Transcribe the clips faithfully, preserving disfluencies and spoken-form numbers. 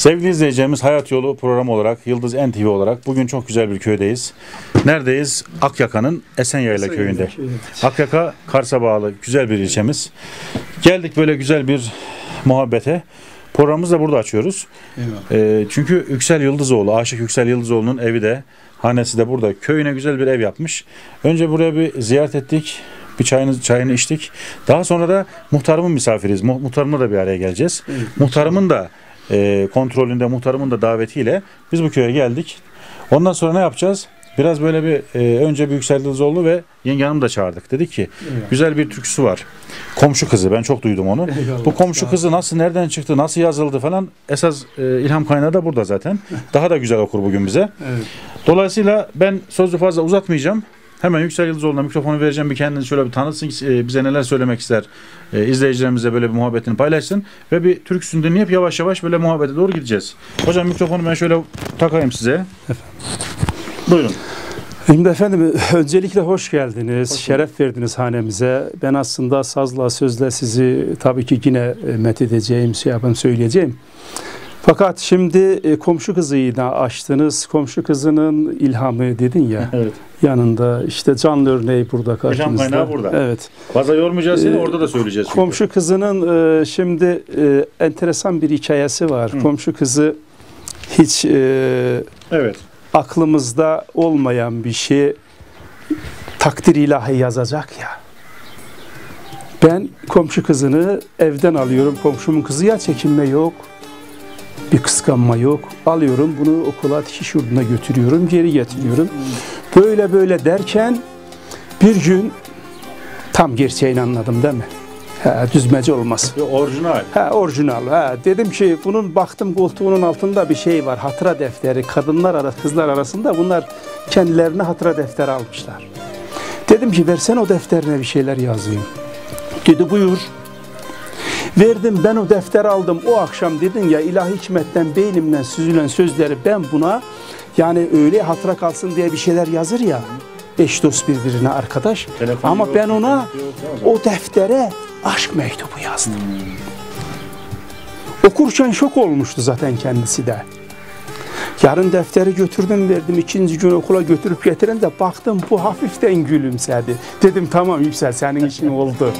Sevgili izleyicilerimiz, Hayat Yolu programı olarak, Yıldız N T V olarak bugün çok güzel bir köydeyiz. Neredeyiz? Akyaka'nın Esenyayla köyünde. Akyaka, Kars'a bağlı güzel bir ilçemiz. Geldik böyle güzel bir muhabbete. Programımızı da burada açıyoruz. E, çünkü Yüksel Yıldızoğlu, Aşık Yüksel Yıldızoğlu'nun evi de, hanesi de burada. Köyüne güzel bir ev yapmış. Önce buraya bir ziyaret ettik. Bir çayını, çayını içtik. Daha sonra da muhtarımın misafiriyiz. Muhtarımla da bir araya geleceğiz. Evet. Muhtarımın da e, kontrolünde, muhtarımın da davetiyle biz bu köye geldik. Ondan sonra ne yapacağız? Biraz böyle bir e, önce bir Yüksel Yıldızoğlu ve yenge hanımı da çağırdık. Dedik ki evet, güzel bir türküsü var. Komşu kızı. Ben çok duydum onu. Eyvallah. Bu komşu kızı nasıl, nereden çıktı, nasıl yazıldı falan. Esas e, ilham kaynağı da burada zaten. Daha da güzel okur bugün bize. Evet. Dolayısıyla ben sözü fazla uzatmayacağım. Hemen Yüksel Yıldızoğlu'na mikrofonu vereceğim. Bir kendini şöyle bir tanıtsın. Bize neler söylemek ister. E, izleyicilerimize böyle bir muhabbetini paylaşsın. Ve bir türküsünü dinleyip yavaş yavaş böyle muhabbete doğru gideceğiz. Hocam mikrofonu ben şöyle takayım size. Efendim. Buyurun. Şimdi efendim öncelikle hoş geldiniz. Hoş şeref verdiniz hanemize. Ben aslında sazla sözle sizi tabii ki yine methedeceğim, şey yapayım, söyleyeceğim. Fakat şimdi e, komşu kızıyı da açtınız. Komşu kızının ilhamı dedin ya. Evet. Yanında işte canlı örneği burada karşımızda. İlham kaynağı burada. Evet. Fazla yormayacağız seni, ee, orada da söyleyeceğiz. Çünkü. Komşu kızının e, şimdi e, enteresan bir hikayesi var. Hı. Komşu kızı hiç e, evet, aklımızda olmayan bir şey, takdir ilahi yazacak ya. Ben komşu kızını evden alıyorum. Komşumun kızı, ya çekinme yok, bir kıskanma yok. Alıyorum bunu okula, dikiş yurduna götürüyorum, geri getiriyorum. Böyle böyle derken bir gün tam gerçeğini anladım değil mi? Ha, düzmece olmaz. Orijinal. Ha, orijinal. Ha, dedim ki bunun, baktım koltuğunun altında bir şey var. Hatıra defteri. Kadınlar arası, kızlar arasında bunlar kendilerine hatıra defteri almışlar. Dedim ki versen o defterine bir şeyler yazayım. Dedi buyur. Verdim, ben o defteri aldım. O akşam dedin ya, ilahi hikmetten beynimden süzülen sözleri ben buna, yani öyle hatıra kalsın diye bir şeyler yazır ya. Eş dost birbirine arkadaş. Telefon ama yok, ben ona yok, o deftere aşk mektubu yazdım. Hmm. Okurken şok olmuştu zaten kendisi de. Yarın defteri götürdüm, verdim. İkinci gün okula götürüp getiren de baktım bu hafiften gülümsedi. Dedim tamam Yüksel, senin işin oldu.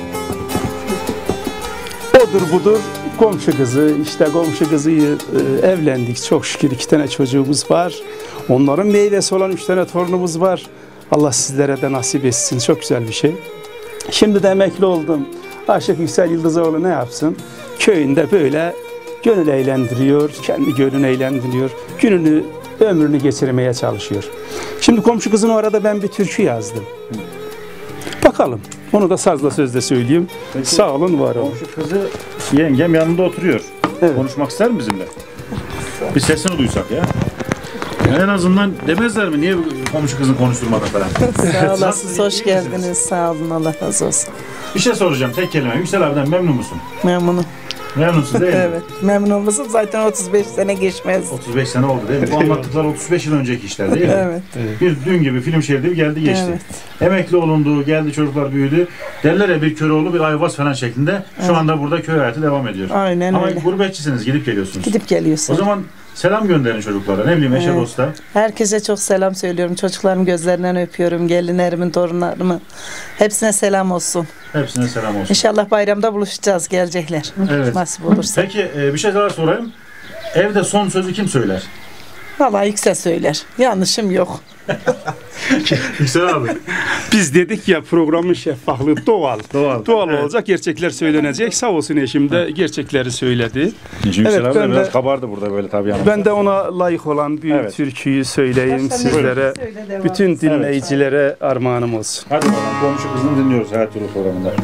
Odur budur komşu kızı, işte komşu kızıyı e, evlendik. Çok şükür iki tane çocuğumuz var. Onların meyvesi olan üç tane torunumuz var. Allah sizlere de nasip etsin. Çok güzel bir şey. Şimdi de emekli oldum. Aşık Yüksel Yıldızoğlu ne yapsın? Köyünde böyle gönül eğlendiriyor, kendi gönlünü eğlendiriyor. Gününü, ömrünü geçirmeye çalışıyor. Şimdi komşu kızın o arada ben bir türkü yazdım. Bakalım. Onu da sazla sözle söyleyeyim. Peki, sağ olun, var olun. Komşu kızı yengem yanında oturuyor. Evet. Konuşmak ister mi bizimle? Bir sesini duysak ya. En azından demezler mi? Niye komşu kızını konuşturmadan falan? Sağ olasınız, hoş geldiniz. Sağ olun, Allah razı olsun. Bir şey soracağım, tek kelime. Yüksel abiden memnun musun? Memnunum. Memnunsun değil mi? Evet, memnun olmasın zaten otuz beş sene geçmez. otuz beş sene oldu değil mi? Bu anlattıklar otuz beş yıl önceki işler değil mi? Evet. Bir dün gibi film şeridi geldi geçti. Evet. Emekli olundu, geldi, çocuklar büyüdü. Derler ya, bir Köroğlu bir Ayvaz falan şeklinde. Şu evet, anda burada köy hayatı devam ediyor. Aynen ama öyle. Ama gurbetçisiniz, gidip geliyorsunuz. Gidip geliyorsun. O zaman selam gönderin çocuklara, ne bileyim eşe evet, dosta. Herkese çok selam söylüyorum. Çocuklarımın gözlerinden öpüyorum. Gelinlerimin, torunlarımın. Hepsine selam olsun. Hepsine selam olsun. İnşallah bayramda buluşacağız, gelecekler. Evet. Nasip olursa. Peki bir şey daha sorayım. Evde son sözü kim söyler? Vallahi Yüksel söyler. Yanlışım yok. Yüksel abi. Biz dedik ya, programın şeffaflığı doğal. Doğal, doğal evet, olacak, gerçekler söylenecek. Sağ olsun eşim de gerçekleri söyledi. Yüksel evet, abi ben de biraz kabardı burada böyle tabii. Ben de ona layık olan bir evet, türküyü söyleyeyim Başka sizlere. Söyle, bütün dinleyicilere evet, armağanım olsun. Hadi bakalım, komşu kızını dinliyoruz Hayat Yolu programında.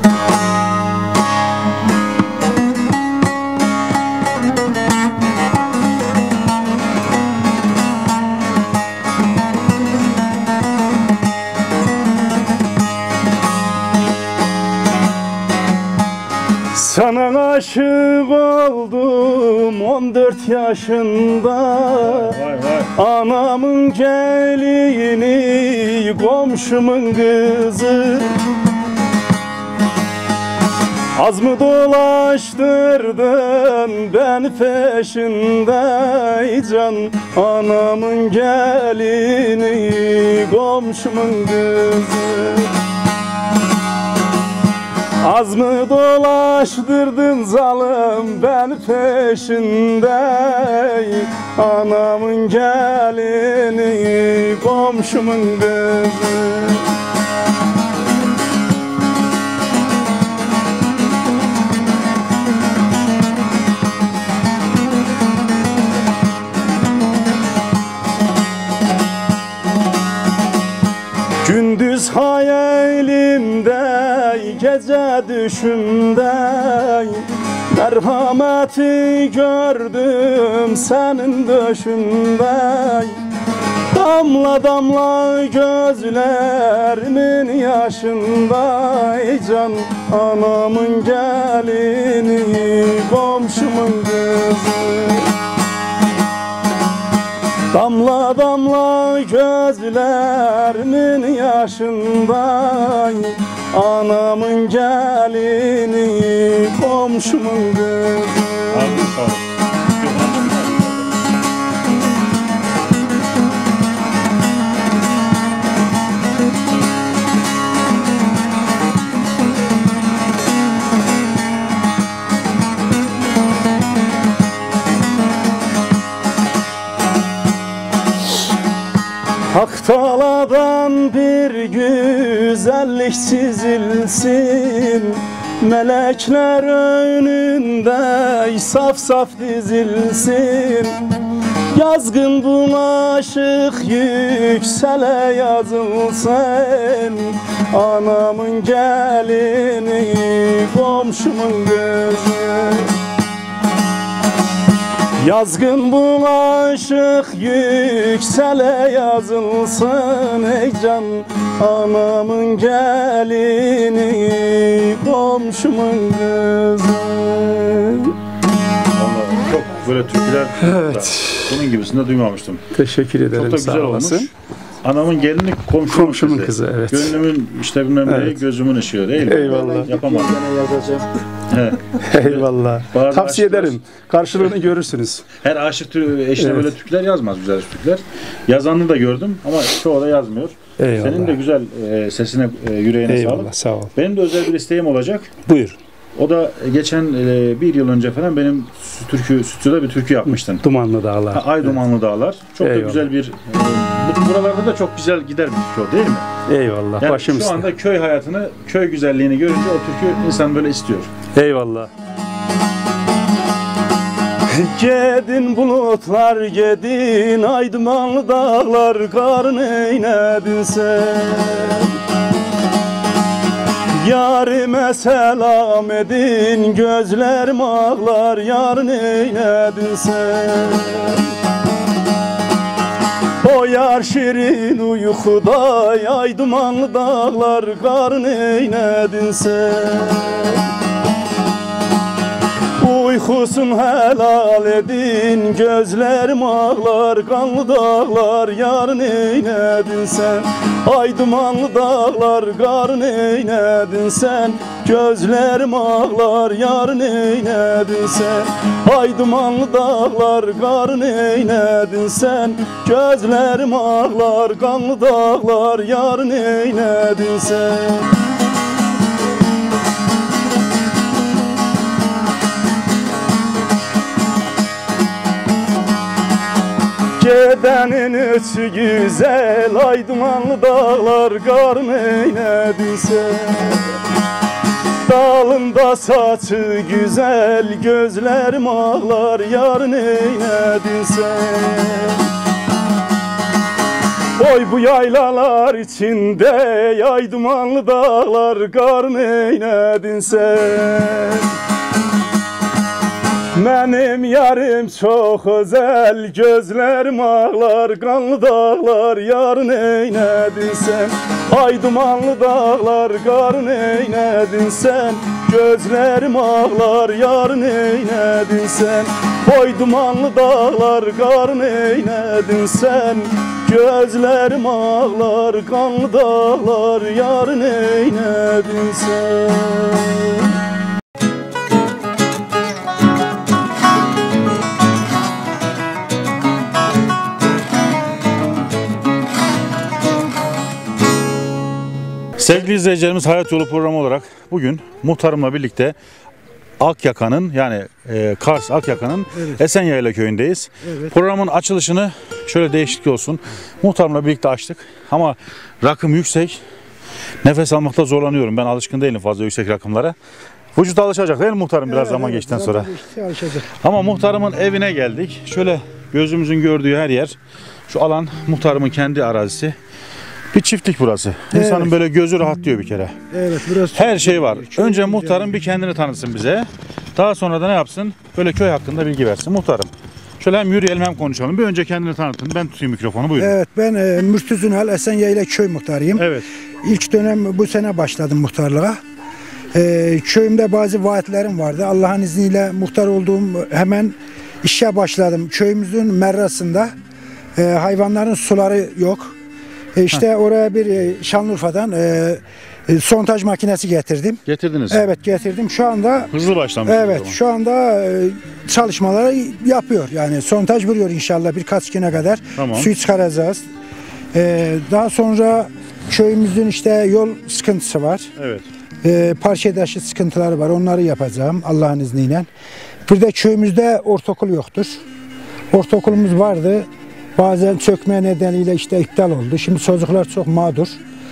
Sana aşık oldum on dört yaşında. Vay vay. Anamın gelini, komşumun kızı. Az mı dolaştırdın ben peşinde can, anamın gelini komşumun kızı. Az mı dolaştırdın zalim ben peşinde, anamın gelini komşumun kızı. Gündüz hayalimde, gece düşümde, merhameti gördüm senin döşünde. Damla damla gözlerimin yaşında, can, anamın gelini komşumun kızı. Damla damla gözlerimin yaşında, anamın gelini komşumun kızı. Hak taladan bir güzellik çizilsin, melekler önünde saf saf dizilsin. Yazgın bulaşık yüksele yazılsın, anamın gelini komşumun kızı. Yazgın bulaşık yüksele yazılsın ey can, anamın gelini komşumun kızı. Vallahi çok böyle türküler, evet, bunun gibisini de duymamıştım. Teşekkür ederim. Çok da güzel olmuş. Anamın gelini komşumun, komşumun kızı. kızı Evet. Gönlümün işte bilmem neyi, evet, gözümün ışığı değil mi? Eyvallah. Yapamam. Eyvallah. Bazı tavsiye aşıklar, ederim. Karşılığını görürsünüz. Her aşık eşine, evet, böyle türküler yazmaz, güzel türküler. Yazanını da gördüm ama çoğu da yazmıyor. Eyvallah. Senin de güzel e, sesine, e, yüreğine eyvallah, sağlık. Sağ ol. Benim de özel bir isteğim olacak. Buyur. O da geçen e, bir yıl önce falan benim türkü, stüdyoda bir türkü yapmıştın. Dumanlı Dağlar. Ha, Ay Dumanlı, evet, Dağlar. Çok eyvallah, da güzel bir, e, buralarda da çok güzel gider bir türkü o değil mi? Eyvallah. Yani başım şu üstüne. anda köy hayatını, köy güzelliğini görünce o türkü insan böyle istiyor. Eyvallah. Gedin bulutlar gedin, ay dumanlı dağlar karın eynedin sen. Yarime selam edin, gözlerim ağlar, yarın eynedin sen. O yar şirin uykuda, ay dumanlı dağlar karın eynedin sen. Uykusun helal edin, gözlerim ağlar, kanlı dağlar, yarın eynedin sen. Ay dumanlı dağlar, karın eynedin sen. Gözlerim ağlar, yarın eynedin sen. Ay dumanlı dağlar, karın eynedin sen. Gözlerim ağlar, kanlı dağlar, yarın eynedin sen. Gedenin ötü güzel, ay dumanlı dağlar karın eynedin sen. Dalında saçı güzel, gözlerim ağlar, yarın eynedin sen. Oy bu yaylalar içinde, ay dumanlı dağlar karın eynedin sen. Benim yarim çok özel, gözlerim ağlar, kanlı dağlar, yarın eynedin sen. Ay dumanlı dağlar, karın eynedin sen. Gözlerim ağlar, yarın eynedin sen. Oy dumanlı dağlar, karın eynedin sen. Gözlerim ağlar, kanlı dağlar, yarın eynedin sen. Sevgili izleyicilerimiz, Hayat Yolu programı olarak bugün muhtarımla birlikte Akyaka'nın yani e, Kars Akyaka'nın evet. Esenyayla köyündeyiz. Evet. Programın açılışını şöyle değişiklik olsun. Muhtarımla birlikte açtık ama rakım yüksek. Nefes almakta zorlanıyorum. Ben alışkın değilim fazla yüksek rakımlara. Vücut alışacak değil mi muhtarım biraz evet, zaman evet, geçtikten sonra? Geçti, ama muhtarımın evine geldik. Şöyle gözümüzün gördüğü her yer. Şu alan muhtarımın kendi arazisi. Bir çiftlik burası. Evet. İnsanın böyle gözü rahatlıyor bir kere. Evet, burası her şey var. Önce muhtarım bir kendini tanıtsın bize. Daha sonra da ne yapsın? Böyle köy hakkında bilgi versin. Muhtarım, şöyle hem yürüyelim hem konuşalım. Bir önce kendini tanıtın. Ben tutayım mikrofonu. Buyurun. Evet, ben e, Mürtüz Ünal Esenyayla köy muhtarıyım. Evet. İlk dönem bu sene başladım muhtarlığa. E, köyümde bazı vaatlerim vardı. Allah'ın izniyle muhtar olduğum hemen işe başladım. Köyümüzün merrasında e, hayvanların suları yok. E işte Heh. oraya bir e, Şanlıurfa'dan e, e, sontaj makinesi getirdim. Getirdiniz. Evet, getirdim. Şu anda hızlı başlamış. Evet, şu anda e, çalışmaları yapıyor. Yani sontaj vuruyor inşallah birkaç güne kadar. Tamam. Suyu çıkaracağız. E, daha sonra köyümüzün işte yol sıkıntısı var. Evet. E, parçadaşı sıkıntıları var. Onları yapacağım Allah'ın izniyle. Bir de köyümüzde ortaokul yoktur. Ortaokulumuz vardı. Bazen çökme nedeniyle işte iptal oldu. Şimdi çocuklar çok mağdur.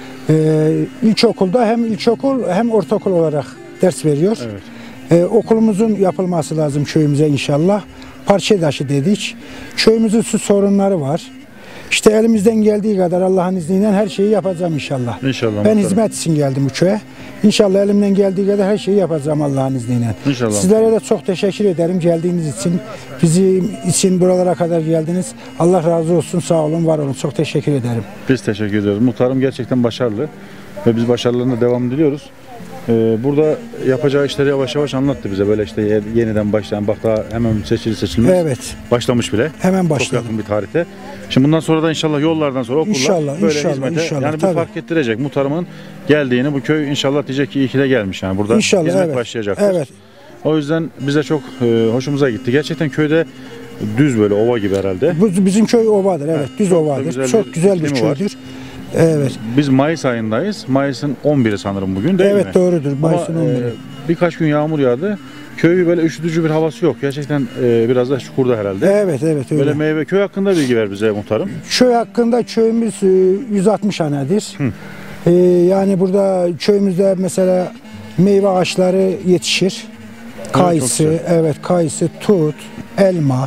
Ee, ilkokulda hem ilkokul hem ortaokul olarak ders veriyor. Evet. Ee, okulumuzun yapılması lazım köyümüze inşallah. Parçadaşı dedik. Köyümüzün su sorunları var. İşte elimizden geldiği kadar Allah'ın izniyle her şeyi yapacağım inşallah. İnşallah. Ben muhtarım. Hizmet için geldim bu köye. İnşallah elimden geldiği kadar her şeyi yapacağım Allah'ın izniyle. İnşallah. Sizlere de çok teşekkür ederim geldiğiniz için. Bizim için buralara kadar geldiniz. Allah razı olsun, sağ olun, var olun. Çok teşekkür ederim. Biz teşekkür ediyoruz. Muhtarım gerçekten başarılı ve biz başarılarına devam diliyoruz. Ee, burada yapacağı işleri yavaş yavaş anlattı bize. Böyle işte yeniden başlayan, bak daha hemen seçili seçilmiş. Evet. Başlamış bile. Hemen başladı. Çok yakın bir tarihte. Şimdi bundan sonra da inşallah yollardan sonra okullar inşallah, böyle inşallah, hizmete inşallah, yani tabii. bir fark ettirecek. Muhtarımın geldiğini bu köy inşallah diyecek ki iyi ki de gelmiş yani burada inşallah, hizmet evet. başlayacaktır. Evet. O yüzden bize çok e, hoşumuza gitti. Gerçekten köyde düz böyle ova gibi herhalde. Bu bizim köy ovadır evet, evet düz çok ovadır. Güzel çok bir güzel bir köydür. Var. Evet. Biz Mayıs ayındayız. Mayıs'ın on biri sanırım bugün değil evet, mi? Evet doğrudur. Mayıs'ın on biri. E, birkaç gün yağmur yağdı. Köy böyle üşütücü bir havası yok. Gerçekten e, biraz da çukurda herhalde. Evet evet öyle. Böyle meyve köy hakkında bilgi ver bize muhtarım. Köy hakkında köyümüz yüz altmış hanedir. E, yani burada köyümüzde mesela meyve ağaçları yetişir. Kayısı, evet, evet kayısı, tut, elma.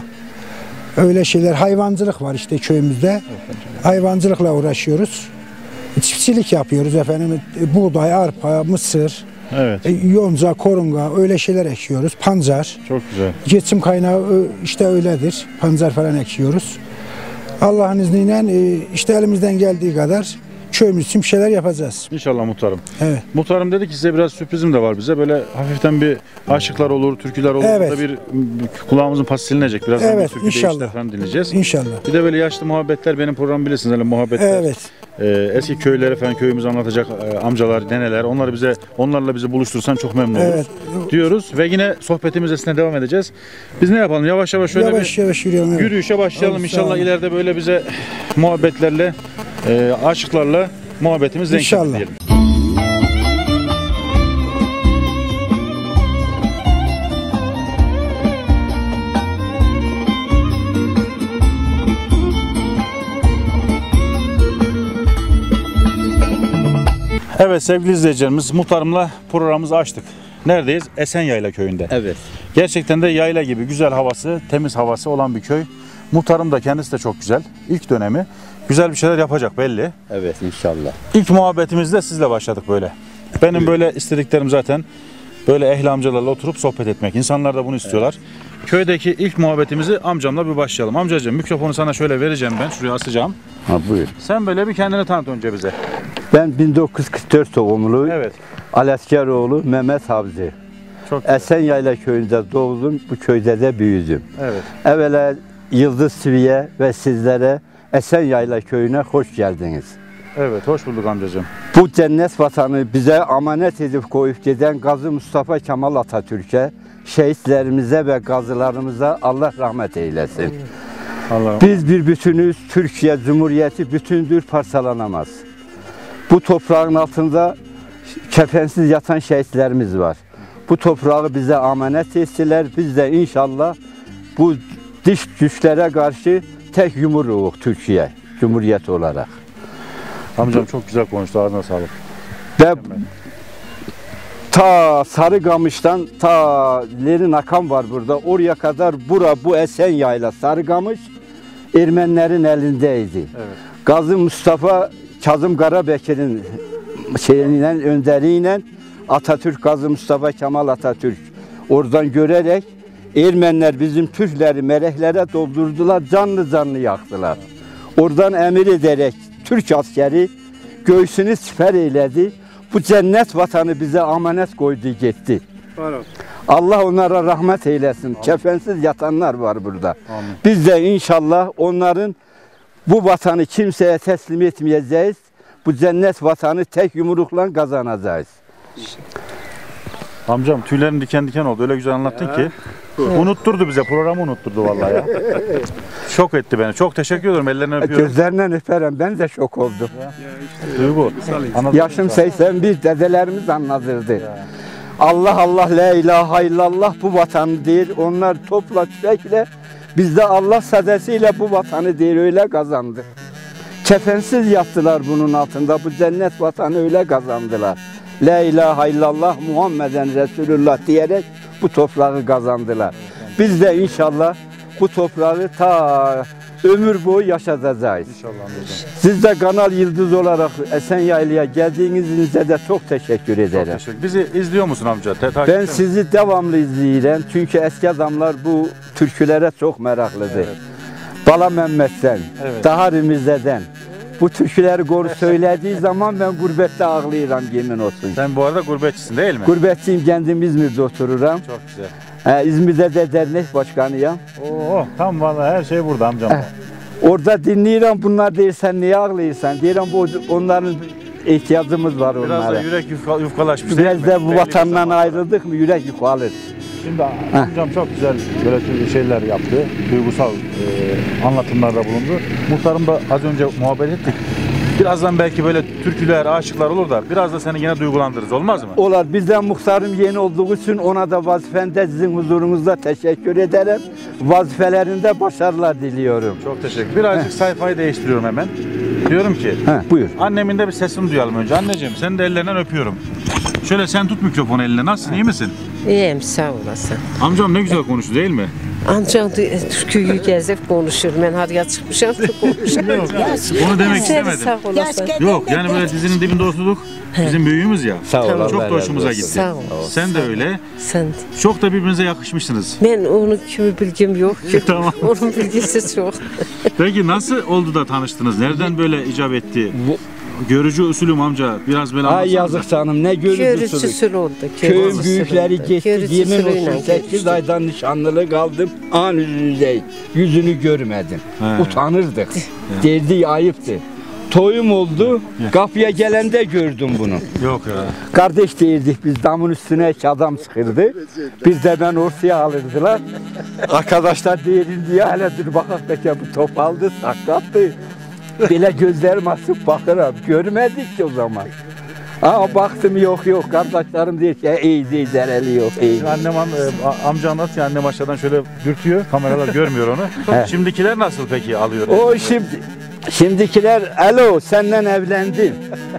Öyle şeyler. Hayvancılık var işte köyümüzde. Evet, hayvancılıkla uğraşıyoruz. Çiftçilik yapıyoruz efendim. Buğday, arpa, mısır. Evet. Yonca, korunga öyle şeyler ekiyoruz. Pancar. Çok güzel. Geçim kaynağı işte öyledir. Pancar falan ekiyoruz. Allah'ın izniyle işte elimizden geldiği kadar köyümüz için bir şeyler yapacağız. İnşallah muhtarım. Evet. Muhtarım dedi ki size biraz sürprizim de var bize. Böyle hafiften bir aşıklar olur, türküler olur. Evet. Burada bir kulağımızın pası silinecek. Biraz evet, türkü inşallah. Falan dinleyeceğiz. İnşallah. Bir de böyle yaşlı muhabbetler benim programım bilirsiniz. Öyle muhabbetler. Evet. Ee, eski köyleri falan köyümüzü anlatacak e, amcalar, neneler. Onları bize, onlarla bizi buluştursan çok memnun oluruz. Evet. Diyoruz ve yine sohbetimiz esnasında devam edeceğiz. Biz ne yapalım? Yavaş yavaş şöyle yavaş, bir yavaş yürüyelim, yürüyüşe başlayalım. Olur, İnşallah ileride böyle bize muhabbetlerle, e, aşıklarla muhabbetimiz denk gelir diyelim. Evet sevgili izleyicilerimiz, muhtarımla programımızı açtık. Neredeyiz? Esenyayla köyünde. Evet. Gerçekten de yayla gibi güzel havası, temiz havası olan bir köy. Muhtarım da kendisi de çok güzel. İlk dönemi. Güzel bir şeyler yapacak belli. Evet inşallah. İlk muhabbetimizde sizle başladık böyle. Benim evet. böyle istediklerim zaten böyle ehli amcalarla oturup sohbet etmek. İnsanlar da bunu istiyorlar. Evet. Köydeki ilk muhabbetimizi amcamla bir başlayalım. Amcacığım mikrofonu sana şöyle vereceğim ben. Şuraya asacağım. Ha buyur. Sen böyle bir kendini tanıt önce bize. Ben bin dokuz yüz kırk dört doğumlu. Evet. Aleskeroğlu Mehmet Havzi. Çok Esenyayla köyünde doğdum. Bu köyde de büyüdüm. Evet. Evvela Yıldız T V'ye ve sizlere Esenyayla köyüne hoş geldiniz. Evet, hoş bulduk amcacığım. Bu cennet vatanı bize emanet edip koyup giden Gazi Mustafa Kemal Atatürk'e, şehitlerimize ve gazılarımıza Allah rahmet eylesin. Allah. Biz bir bütünüz, Türkiye Cumhuriyeti bütündür, parçalanamaz. Bu toprağın altında kefensiz yatan şehitlerimiz var. Bu toprağı bize emanet ettiler. Biz de inşallah bu dış güçlere karşı tek yumruğu Türkiye Cumhuriyet olarak. Amcam çok güzel konuştu. Ağzına sağlık. Ve ta Sarıgamış'tan ta Lerin Akan var burada. Oraya kadar bura bu Esenyayla Sarıgamış Ermenilerin elindeydi. Evet. Gazi Mustafa Kazım Karabekir'in şeyiyle, önderiyle Atatürk, Gazi Mustafa Kemal Atatürk oradan görerek Ermeniler bizim Türkleri meleklere doldurdular, canlı canlı yaktılar. Oradan emir ederek Türk askeri göğsünü siper eyledi. Bu cennet vatanı bize emanet koydu gitti. Allah onlara rahmet eylesin. Amin. Kefensiz yatanlar var burada. Amin. Biz de inşallah onların bu vatanı kimseye teslim etmeyeceğiz. Bu cennet vatanı tek yumrukla kazanacağız. Amcam tüylerim diken diken oldu. Öyle güzel anlattın ya ki. Unutturdu bize. Programı unutturdu vallahi ya. Şok etti beni. Çok teşekkür ederim. Ellerinden öpüyorum. Gözlerinden öperim. Ben de şok oldum. Ya işte, Duygu. Yaşım seksen bir, dedelerimiz anlatırdı. Ya. Allah Allah la ilahe illallah bu vatanı değil. Onlar topla tüfekle, biz de Allah sadesiyle bu vatanı değil, öyle kazandı. Kefensiz yattılar bunun altında. Bu cennet vatanı öyle kazandılar. La ilahe illallah Muhammeden Resulullah diyerek bu toprağı kazandılar. Biz de inşallah bu toprağı ta ömür boyu yaşatacağız. İnşallah. Siz de Kanal Yıldız olarak Esenyayla'ya geldiğinizde de çok teşekkür ederim. Çok teşekkür. Bizi izliyor musun amca? Ben mi? Sizi devamlı izleyeceğim. Çünkü eski adamlar bu türkülere çok meraklıdır. Evet. Bala Mehmet'ten, evet. Tahar Ümize'den. Bu türküleri gor söylediği zaman ben gurbette ağlayıram, yemin olsun. Sen bu arada gurbetçisin değil mi? Gurbetçiyim, kendim İzmir'de otururam. Çok güzel. Ee, İzmir'de de dernek başkanıyım. Oo, tam vallahi her şey burada amcam. Ee, orada dinliyorum, bunlar değilsen niye ağlıyorsan? Diyorum bu onların ihtiyacımız var onlara. Biraz da yürek yufka, yufkalaşmış değil Biraz mi? Biraz da bu vatandan ayrıldık mı yürek yufkalır. Şimdi amcam çok güzel böyle şeyler yaptı, duygusal e, anlatımlarda bulundu. Muhtarım da az önce muhabbet ettik. Birazdan belki böyle türküler, aşıklar olur da biraz da seni yine duygulandırırız, olmaz mı? Olur. Bizden muhtarım yeni olduğu için ona da vazifende sizin huzurunuzda teşekkür ederim. Vazifelerinde başarılar diliyorum. Çok teşekkür. Birazcık Heh. sayfayı değiştiriyorum hemen. Diyorum ki, Heh, buyur. Annemin de bir sesini duyalım önce. Anneciğim, senin de ellerinden öpüyorum. Şöyle sen tut mikrofonu eline. Nasılsın, iyi misin? İyiyim, sağ olasın. Amcam ne güzel konuştu değil mi? Amcam türküyü gezip konuşur. Ben her yer çıkmışım da konuşurum. Onu demek istemedim. Yok yani böyle dizinin dibinde oturduk. Bizim büyüğümüz ya. Sağ ol. Çok da hoşumuza gitti. Sağ ol. Sen de öyle. Sen de. Çok da birbirinize yakışmışsınız. Ben onun kimi bilgim yok ki. Tamam. Onun bilgisi çok. Peki nasıl oldu da tanıştınız? Nereden böyle icap etti? Görücü usulüm amca. Biraz böyle anlatsanız. Ay yazık canım, ne görücü, görücü usulü oldu. Köyün büyükleri geçti. Yemin olsun sekiz aydan nişanlılık kaldım. An yüzünde yüzünü görmedim. He. Utanırdık. Derdi ayıptı. Toyum oldu. Ya. Kapıya gelende gördüm bunu. Yok ya. Kardeş değildik biz, damın üstüne iki adam sıkırdı. Bir de ben ortaya alırdılar. Arkadaşlar değerin diye hele dur bakak peki bu top aldı, sakattı. Böyle gözlerim açıp bakırım. Görmedik ki o zaman. Aa baktım yok yok. Kardeşlerim diyor ki iyi değil, dereli yok. Iyi. Annem am, amca anlat ya, annem aşağıdan şöyle dürtüyor. Kameralar görmüyor onu. Şimdikiler nasıl peki alıyor? O şimdi şimdikiler alo senden evlendim.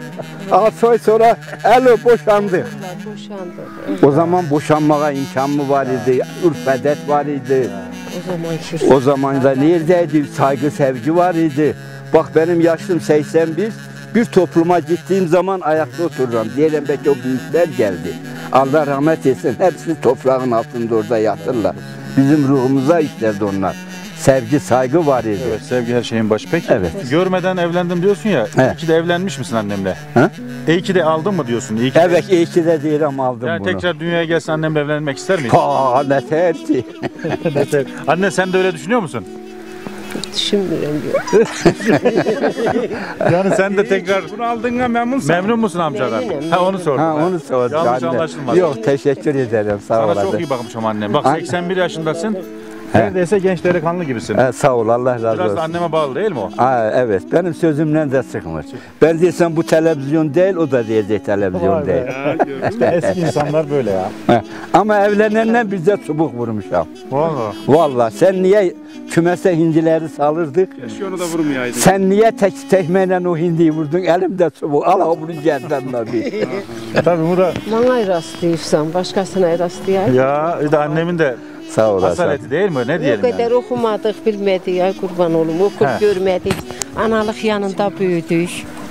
Altı ay sonra alo boşandık. Boşandı. O zaman boşanmaya imkan mı var idi? Urf adet var idi. O zaman O zaman da neredeydi? Saygı sevgi var idi. Bak benim yaşım seksen bir. Bir topluma gittiğim zaman ayakta otururum. Diyelim belki o büyükler geldi. Allah rahmet etsin. Hepsi toprağın altında orada yatırlar. Bizim ruhumuza işlerdi onlar. Sevgi, saygı var idi. Evet, sevgi her şeyin başı. Peki, evet. Görmeden evlendim diyorsun ya, evet. İyi ki de evlenmiş misin annemle? Ha? İyi ki de aldın mı diyorsun? İyi ki evet, de... iyi ki de değilim aldım yani bunu. Tekrar dünyaya gelsen annemle evlenmek ister miydin? Haa, ne tersi. Anne sen de öyle düşünüyor musun? Düşünmüyorum. Yani sen de tekrar bunu aldığına memnunsun. Memnun musun amcadan? Memnunum, ha onu sordum. Ha onu sordum. Yanlış anlaşılmaz. Yok teşekkür ederim. Sağ Sana olasın. çok iyi bakmışım annem. Bak seksen bir yaşındasın. Neredeyse genç delikanlı gibisin. He, sağ ol, Allah razı olsun. Biraz da anneme bağlı değil mi o? Ha, evet, benim sözümden de çıkmır. Ben diyorsam bu televizyon değil, o da diyecek televizyon değil. İşte eski insanlar böyle ya. He. Ama evlenenden bize çubuk vurmuşam. Vallahi. Vallahi sen niye kümese hindileri salırdık? Onu da vurmayaydın. Sen niye tek tekmeyle o hindiyi vurdun? Elimde çubuk. Al ha bunu yerden bir. Tabii bu da. Bana rastlıyorsan başkasına rastlayayım. Ya bir de annemin de Sağ olasın. asaleti değil mi? Ne O diyelim kadar yani? okumadık, bilmedik, ay kurban olum. Okul He. görmedik. Analık yanında büyüdük.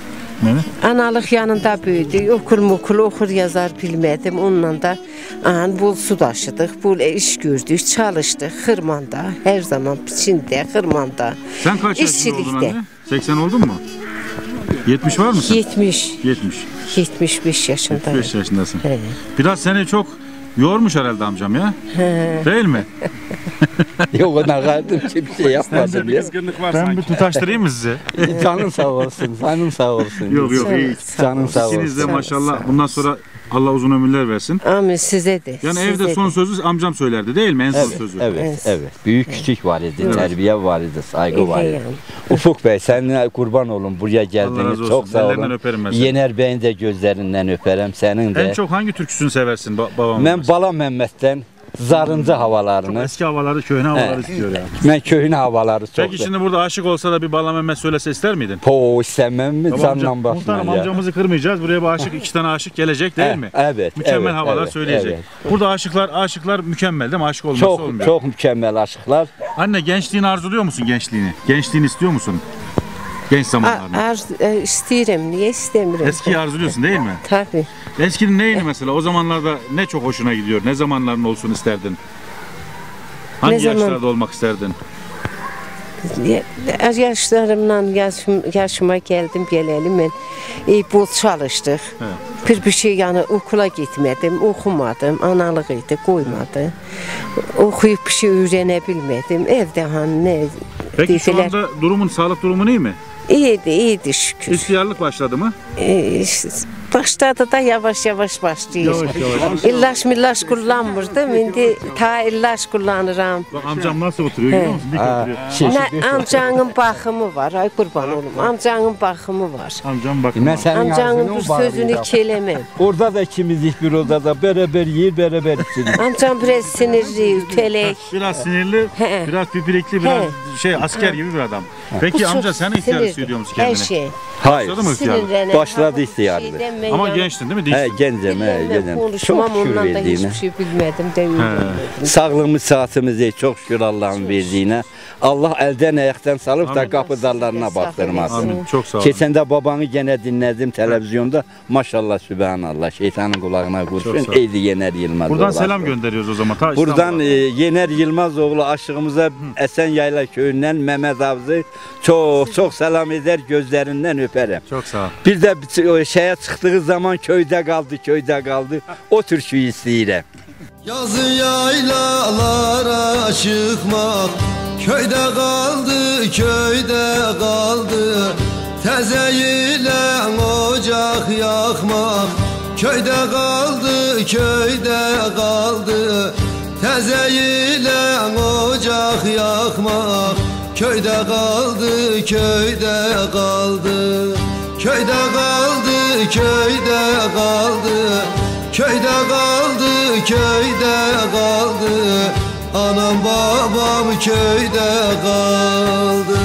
Ne? Analık yanında büyüdük. Okul mukul okur yazar bilmedim. Onunla da an bul su taşıdık, bul iş gördük, çalıştık. Hırmanda, her zaman içinde, hırmanda. Sen kaç yaşında oldun İşçilikte. anne? seksen oldun mu? yetmiş var mısın? yetmiş, yetmiş. yetmiş beş yaşındayım. beş yaşındasın. He. Biraz seni çok yormuş herhalde amcam ya. Değil mi? Yok ona kardım ki bir şey yapmadım ya. Ben bir tutaştırayım mı sizi? Canın sağ olsun, canın sağ olsun. Yok yok iyi. Canın sağ olsun. İkiniz de maşallah bundan sonra Allah uzun ömürler versin. Amin size de. Yani size evde de. son sözü amcam söylerdi değil mi? En son Evet, sözü. evet, Evet. evet. Büyük küçük var idi, terbiye var idi, saygı var idi. Yani. Ufuk Bey, seninle kurban olun buraya Allah razı geldiniz. olsun. Çok sağ Ellerinden olun. öperim ben seni. Yener Bey'in de gözlerinden öperim, senin de. En çok hangi türküsünü seversin ba babam? Ben Bala Mehmet'ten Zarıncı havalarını, Eski havaları, köhne havaları istiyor yani. ben köhüne havaları çok. Peki şimdi burada aşık olsa da bir Bala Mehmet söylese ister miydin? Po istemem mi? Tamam, amca- Canla muhtarım bakma ya. amcamızı kırmayacağız. Buraya bir aşık, iki tane aşık gelecek değil Eh, mi? Evet. Mükemmel evet, havalar evet, söyleyecek. evet. Burada aşıklar aşıklar mükemmel değil mi? Aşık olması Çok olmuyor. çok mükemmel aşklar. Anne gençliğini arzuluyor musun gençliğini? Gençliğini istiyor musun? Genç A- zamanlarını. Arz, e, isterim, niye istemiyorum? Eskiyi arzuluyorsun değil mi? Tabii. Eskinin neyini mesela? O zamanlarda ne çok hoşuna gidiyor? Ne zamanların olsun isterdin? Hangi Ne zaman- yaşlarda olmak isterdin? Ya- Yaşlarımla yaşım, yaşıma geldim gelelim ben e, bol çalıştık. Evet. Bir bir şey yani okula gitmedim, okumadım, analığıydı, koymadı. Okuyup bir şey öğrenebilmedim. Evde hani ne Peki şu dediler. anda durumun, sağlık durumun iyi mi? İyiydi, iyiydi şükür. İhtiyarlık başladı mı? Ee, başladı da yavaş yavaş başlıyor. Yavaş yavaş. İllaç millaç kullanmırdım, şimdi ta ilaç kullanıram. Bak amcam nasıl oturuyor görüyor musun? Dik oturuyor. Ne, amcanın bakımı var, ay kurban olum. Amcanın bakımı var. Amcam bak. Ben senin Amcanın ağzını bir bağlayacağım. sözünü kelemem. Orada da ikimiz bir odada beraber yer beraber içeriz. Amcam biraz sinirli, ütelek. Biraz sinirli, He. biraz pipirikli, biraz He. şey asker gibi bir adam. Peki amca sen ihtiyar sinirli. hissediyor musun Her kendini? şey. Hayır. Başladı mı ihtiyarlık? Sinirlenen. Başladı ihtiyarlık. Şeyden ben Ama yani gençtin değil mi? He, Dinç. gencim, he, dilimle gencim. konuşmam, Çok şükür ondan da verdiğine. hiçbir şey bilmedim de öğrenmedim. Sağlığımız, saatimize çok şükür Allah'ın verdiğine. Allah elden ayaktan salıp da Amin. kapı dallarına bastırmasın. Amin. Çok sağ ol. Geçen de babanı gene dinledim televizyonda. Maşallah sübhanallah. Şeytanın kulağına kurşun. Çok sağ ol. Eydi Yener Yılmaz. Buradan oğlu. selam gönderiyoruz o zaman. Ta Buradan İstanbul'a. e, Yener Yılmazoğlu aşığımıza Esenyayla köyünden Mehmet Avcı çok çok selam eder, gözlerinden öperim. Çok sağ ol. Bir de bir- o şeye çıktığı zaman köyde kaldı, köyde kaldı. O türküyü isteyirəm. Yazı yaylalara çıkmak köyde kaldı, köyde kaldı. Teze ile ocak yakmak köyde kaldı, köyde kaldı. Teze ile ocak yakmak köyde kaldı, köyde kaldı. Köyde kaldı, köyde kaldı. Köyde kaldı, köyde kaldı. Anam babam köyde kaldı.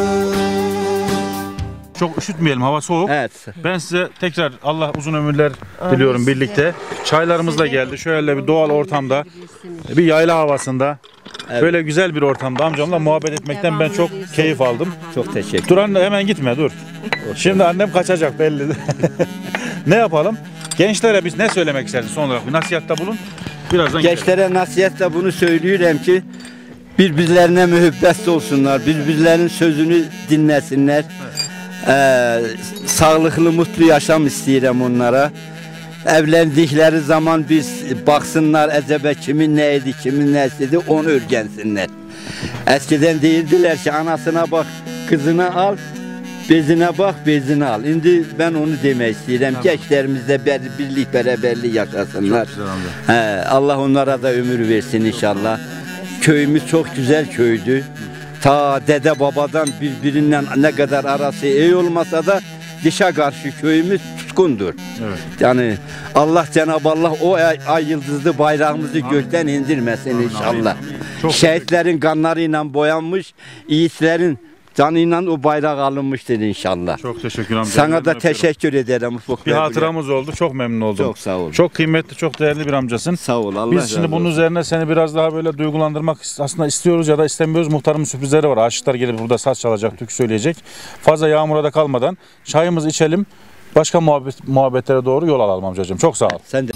Çok üşütmeyelim, hava soğuk. Evet. Ben size tekrar Allah uzun ömürler diliyorum birlikte. Çaylarımız da geldi. Şöyle bir doğal ortamda, bir yayla havasında. Evet. Böyle güzel bir ortamda amcamla muhabbet etmekten ben çok keyif aldım. Çok teşekkür Dur anne hemen gitme dur. Şimdi annem kaçacak belli. Ne yapalım? Gençlere biz ne söylemek istersin son olarak? Bir nasihatta bulun. Birazdan gidelim. Gençlere nasihatle bunu söylüyorum ki birbirlerine mühəbbət olsunlar, birbirlerinin sözünü dinlesinler. Ee, sağlıklı, mutlu yaşam istəyirəm onlara. Evlendikleri zaman biz baksınlar acaba kimin neydi, kimin nesiydi onu öğrensinler. Eskiden değildiler ki anasına bak, kızına al, bezine bak, bezine al. Şimdi ben onu demek istedim. Tamam. Gençlerimizle ber- birlik, beraberlik yaşasınlar. Çok güzel amca. He, Allah onlara da ömür versin inşallah. köyümüz çok güzel köydü. Ta dede babadan birbirinden ne kadar arası iyi olmasa da dışa karşı köyümüz tutkundur. Evet. Yani Allah Cenab-ı Allah o ay, ay yıldızlı bayrağımızı Amin. gökten indirmesin inşallah. Şehitlerin kanlarıyla boyanmış, yiğitlerin canıyla o bayrak alınmıştır inşallah. Çok teşekkür ederim. Sana da teşekkür ederim. Bir hatıramız oldu. Çok memnun oldum. Çok sağ ol. Çok kıymetli, çok değerli bir amcasın. Sağ ol. Allah Biz şimdi bunun olsun. üzerine seni biraz daha böyle duygulandırmak aslında istiyoruz ya da istemiyoruz. Muhtarımın sürprizleri var. Aşıklar gelip burada saz çalacak, türkü söyleyecek. Fazla yağmura da kalmadan çayımızı içelim. Başka muhabbet, muhabbetlere doğru yol alalım amcacığım. Çok sağ ol. Sen de.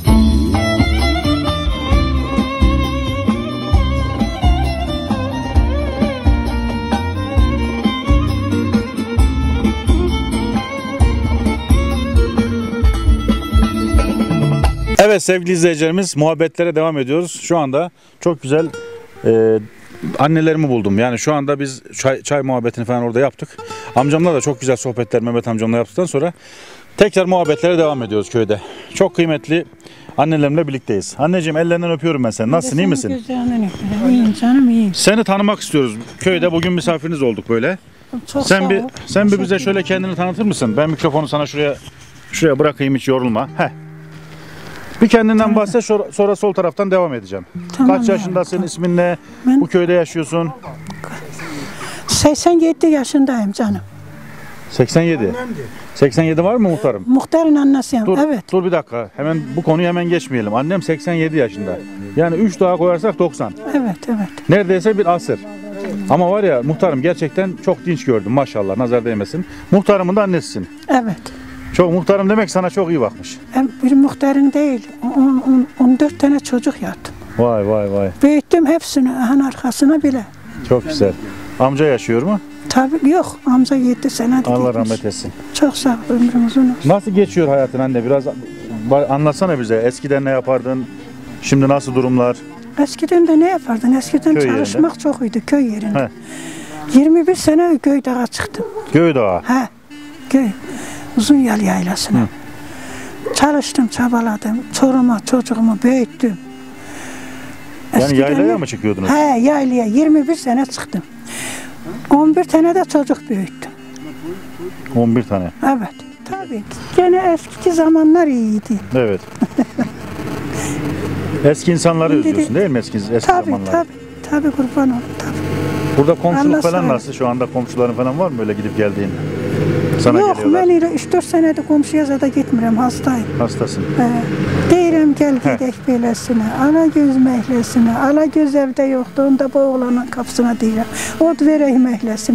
Evet sevgili izleyicilerimiz, muhabbetlere devam ediyoruz. Şu anda çok güzel e, annelerimi buldum. Yani şu anda biz çay, çay muhabbetini falan orada yaptık. Amcamla da çok güzel sohbetler Mehmet amcamla yaptıktan sonra tekrar muhabbetlere devam ediyoruz köyde. Çok kıymetli annelerimle birlikteyiz. Anneciğim ellerinden öpüyorum ben seni. Nasılsın, iyi misin? İyiyim canım, iyiyim. Seni tanımak istiyoruz. Köyde bugün misafiriniz olduk böyle. Çok sen bir sen bir bize şöyle kendini tanıtır mısın? Ben mikrofonu sana şuraya şuraya bırakayım, hiç yorulma. Heh. Bir kendinden tamam. bahset, sonra sol taraftan devam edeceğim. Tamam. Kaç yaşındasın, tamam. ismin ne? Ben... Bu köyde yaşıyorsun? seksen yedi yaşındayım canım. seksen yedi. seksen yedi var mı muhtarım? Muhtarın annesiyim, dur, evet. Dur bir dakika, hemen bu konuyu hemen geçmeyelim. Annem seksen yedi yaşında. Yani üç daha koyarsak doksan. Evet, evet. Neredeyse bir asır. Ama var ya muhtarım, gerçekten çok dinç gördüm maşallah, nazar değmesin. Muhtarımın da annesisin. Evet. Çok muhtarım demek sana çok iyi bakmış. Bir muhtarın değil, on dört tane çocuk yaptım. Vay vay vay. Büyüttüm hepsini, han arkasına bile. Çok güzel. Amca yaşıyor mu? Tabii yok, amca yedi sene de Allah gitmiş. rahmet etsin. Çok sağ ol, ömrüm uzun olsun. Nasıl geçiyor hayatın anne? Biraz anlatsana bize. Eskiden ne yapardın? Şimdi nasıl durumlar? Eskiden de ne yapardın? Eskiden köy çalışmak yerinde. Çok iyiydi köy yerinde. He. yirmi bir sene Göydağa çıktım. Göydağa? He, köy. Uzun yol yaylasına. Hı. Çalıştım, çabaladım. Çoruma, çocuğumu büyüttüm. Yani eskiden yaylaya mı çıkıyordunuz? He, yaylaya. yirmi bir sene çıktım. on bir tane de çocuk büyüttüm. on bir tane? Evet. Tabii. Gene eski zamanlar iyiydi. Evet. Eski insanları Şimdi özlüyorsun değil mi eski, eski tabii, zamanları? Tabii tabii kurban ol. Tabii. Burada komşuluk Allah falan sağ nasıl? Şu anda komşuların falan var mı böyle gidip geldiğin? Sana yok geliyorlar. ben üç dört senedir komşuya da gitmiyorum, hastayım. Hastasın. Ee, Deyirəm gel gidək belesine, Alagöz məhlesine. Alagöz evde yoktu, onda bu oğlanın kapısına deyirəm. Od verək məhlesine.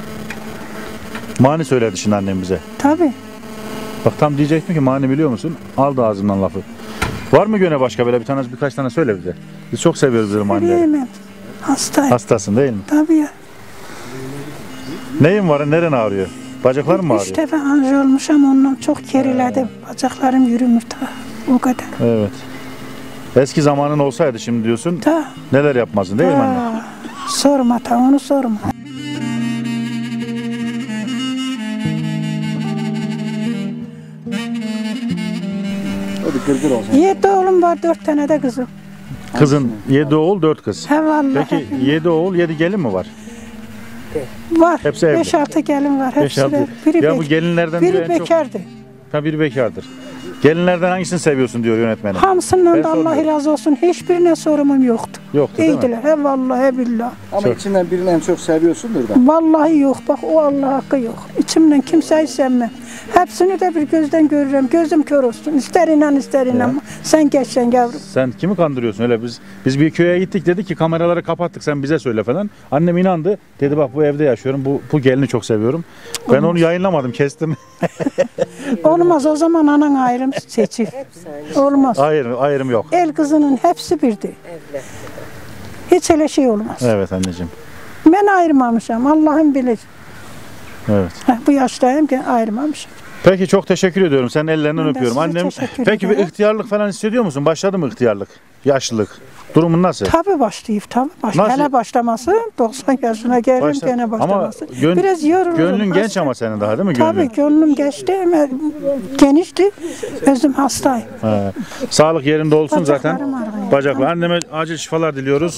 Mani söyledi şimdi annem bize. Tabii. Bak tam diyecektim ki mani biliyor musun? Aldı ağzından lafı. Var mı gene başka böyle bir tane birkaç tane söyle bize. Biz çok seviyoruz böyle manileri. Söyleyemem. Hastayım. Hastasın değil mi? Tabii ya. Neyin var? Neren ağrıyor? Bacaklarım mı ağrıyor? Üç defa anji olmuşam, ondan çok geriledim. Bacaklarım yürümür ta. O kadar. Evet. Eski zamanın olsaydı şimdi diyorsun. Ta. Neler yapmazdın değil ta. mi anne? Sorma ta, onu sorma. Yedi oğlum var, dört tane de kızım. Kızın yedi oğul, dört kız. He vallahi. Peki yedi oğul, yedi gelin mi var? Var. Hepsi evli. Beş altı gelin var. Hepsi de. Biri, ya bu gelinlerden biri diyor en bekardı. Çok... Ha biri bekardır. Gelinlerden hangisini seviyorsun diyor yönetmenim. Hamısından da Allah razı olsun. Hiçbirine sorumum yoktu. Yoktu değil İyiydiler. mi? He vallahi he billah. Ama çok. içinden birini en çok seviyorsundur da. Vallahi yok. Bak o Allah hakkı yok. İçimden kimseyi sevmem. Hepsini de bir gözden görürüm. Gözüm kör olsun. İster inan ister inanma. Sen geçsen yavrum. Sen kimi kandırıyorsun öyle? Biz biz bir köye gittik, dedi ki kameraları kapattık, sen bize söyle falan. Annem inandı. Dedi bak bu evde yaşıyorum. Bu bu gelini çok seviyorum. Ben Olmaz. onu yayınlamadım, kestim. Olmaz, o zaman anan ayrım seçir. Olmaz. Ayrım, ayrım yok. El kızının hepsi birdi. Hiç öyle şey olmaz. Evet anneciğim. Ben ayırmamışım. Allah'ım bilir. Evet. Ha, bu yaştayım ki ayırmamışım. Peki çok teşekkür ediyorum. Senin ellerinden ben öpüyorum. Annem. Peki ederim. Bir ihtiyarlık falan hissediyor musun? Başladı mı ihtiyarlık? Yaşlılık. Durumun nasıl? Tabii başlayıp tabii başlayıp. Hele başlaması doksan yaşına geldim Başla. gene başlaması. Ama gön, biraz yorulurum. Gönlün genç hasta. Ama senin daha değil mi? Tabii gönlün? Gönlüm geçti ama genişti. Özüm hastayım. He. Sağlık yerinde olsun Bacaklarım zaten. Bacaklar. Anneme acil şifalar diliyoruz.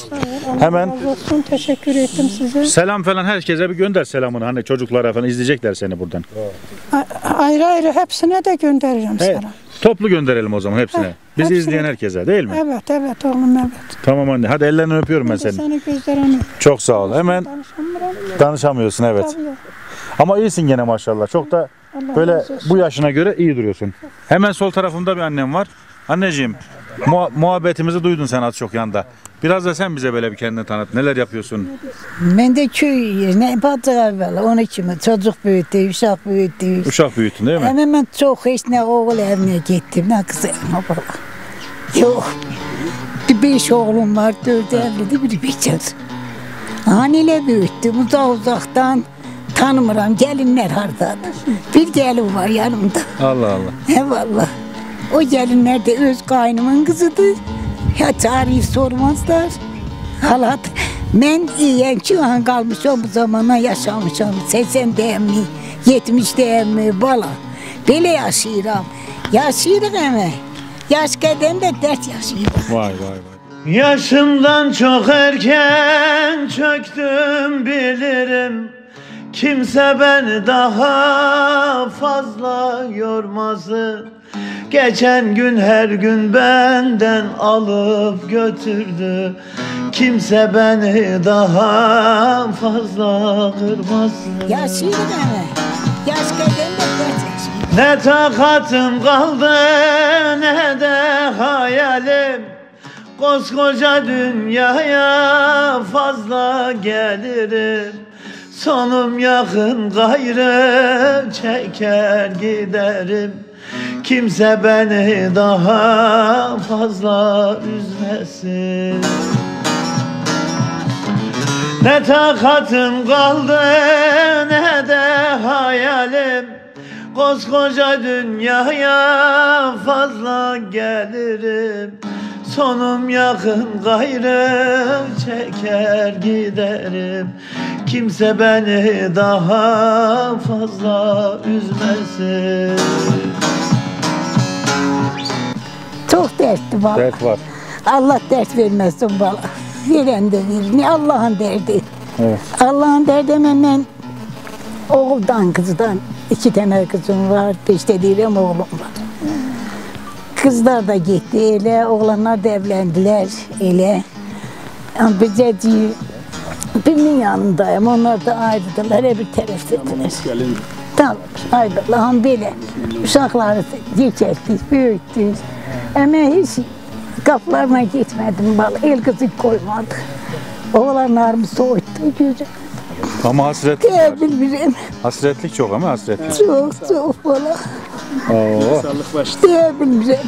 Hemen razı olsun. Teşekkür ettim size. selam falan herkese bir gönder selamını. Hani çocuklara falan izleyecekler seni buradan. A- ayrı ayrı hepsine de gönderirim He, sana. toplu gönderelim o zaman hepsine. He, Bizi hepsine. izleyen herkese değil mi? Evet evet oğlum evet. Tamam anne. Hadi ellerinden öpüyorum ben Ben de seni. seni gözlerini Çok sağ ol. Hemen danışamıyorum. danışamıyorsun evet. Tabii. Ama iyisin gene maşallah. Çok da Allah böyle razı olsun. bu yaşına göre iyi duruyorsun. Hemen sol tarafımda bir annem var. Anneciğim muha- muhabbetimizi duydun sen az çok yanda. Biraz da sen bize böyle bir kendini tanıt. Neler yapıyorsun? Ben de köy yerine batı evvel on iki mi çocuk büyüttü, uşak büyüttü. Uşak büyüttün değil mi? Hemen ben çok hiç ne oğul evine gittim ne kız evine baba. Yok. Bir beş oğlum var, dört evliydi, biri bekar. Haniyle büyüttüm, uzak uzaktan tanımıram gelinler hardan. Bir gelin var yanımda. Allah Allah. He valla. O gelinler de öz kaynımın kızıdır. Ya tarihi sormazlar. Halat. Ben iyiyim şu an kalmışım bu zamana yaşamışım. seksen değil mi? yetmiş değil mi? Bala. Böyle yaşayıram. Yaşayırım ama. Yaş kadem de dert yaşayırım. Vay vay vay. Yaşımdan çok erken çöktüm bilirim. Kimse beni daha fazla yormasın. Geçen gün her gün benden alıp götürdü. Kimse beni daha fazla kırmasın. Yaşayırım ama. Yaş kadem de dert yaşayırım. Ne takatım kaldı ne de hayalim. Koskoca dünyaya fazla gelirim. Sonum yakın gayrı çeker giderim. Kimse beni daha fazla üzmesin. Ne takatım kaldı ne de hayalim. Koskoca dünyaya fazla gelirim. Sonum yakın gayrı çeker giderim. Kimse beni daha fazla üzmesin. Çok dertli valla. Dert var. Allah dert vermesin valla. Veren de verir. Ne Allah'ın derdi. Evet. Allah'ın derdi hemen ben oğuldan kızdan iki tane kızım var. Beşte değilim oğlum var. Kızlar da gitti öyle. Oğlanlar da evlendiler öyle. Ama bize birinin yanındayım. Onlar da ayrıldılar. Hep bir taraftadılar. Tamam ayrıldılar. Böyle uşakları geçirdik, büyüttük. Ama hiç kapılarına gitmedim. El kızı koymadı. Oğlanlarımı soğuttu güzel. Ama hasretlik var. Diyebilirim. Hasretlik çok ama hasretlik. Çok çok valla. Oo. Diyebilirim.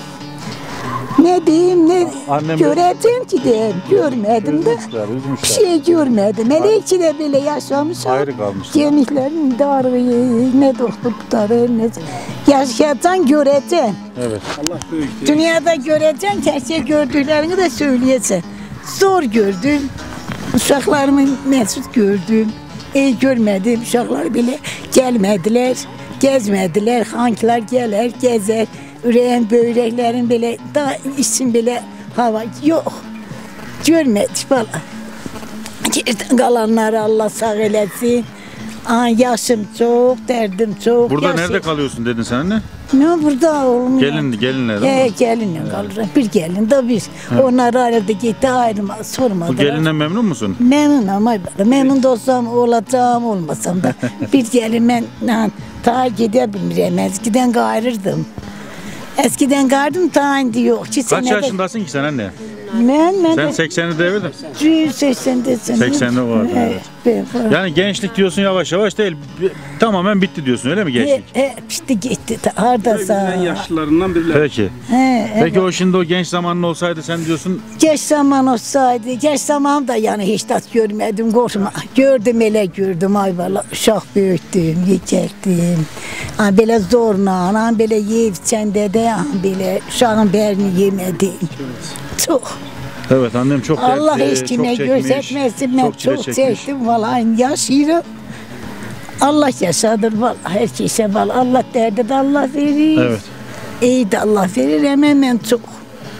Ne diyeyim ne Annem göreceğim ki diyeyim. Görmedim de. üzmüşler, üzmüşler. Bir şey görmedim. Melekçi de böyle yaşamış. Ayrı kalmışlar. Kemiklerin darığı, ne doktorları, ne... Yaşayacaksın, göreceksin. Evet. Dünyada göreceksin, keşke gördüklerini de söyleyeceksin. Zor gördüm. Uşaklarımı mesut gördüm. İyi görmedim. Uşaklar bile gelmediler, gezmediler. Hangiler gelir, gezer. Üreyen böreklerin bile, daha isim bile hava yok. Görmedik valla. Geriden kalanları Allah sağ eylesin. Aa, yaşım çok, derdim çok. Burada yaşım. nerede kalıyorsun dedin sen anne? Ne burada oğlum? Gelin, gelinle değil He, mi? gelinle kalırım. Bir gelin de bir. Evet. Onlar aradı gitti ayrılma sormadılar. Bu gelinden memnun musun? Memnunum ay bana. Memnun da olsam olacağım olmasam da. Bir gelin ben lan, ta gidebilirim. Eskiden gayrırdım. Eskiden gardım ta indi yok. Kaç yaşındasın ki sen anne? Ben, ben Sen de sekseni devirdin. yüz seksendesin. seksende vardı, evet. Evet. Yani gençlik diyorsun yavaş yavaş değil. bir- Tamamen bitti diyorsun öyle mi gençlik? He, he, işte gitti. Harda sağ. yaşlılarından birileri. Peki. He, Peki o şimdi o genç zamanın olsaydı sen diyorsun Geç zaman olsaydı, geç zaman da yani hiç tat görmedim, korkma. Gördüm ele gördüm, ay valla uşak büyüttüm, yekerdim. Ha böyle zorla, ha böyle yiyip sen de ha böyle uşağın birini yemedim. Çok. evet annem çok dertli, Allah hiç çok kime çekmiş, gözetmesin, ben çok çile çok çekmiş. çektim valla yaşıyorum. Allah yaşadır valla herkese valla Allah derdi de Allah verir. Evet. İyi de Allah verir hemen ben çok.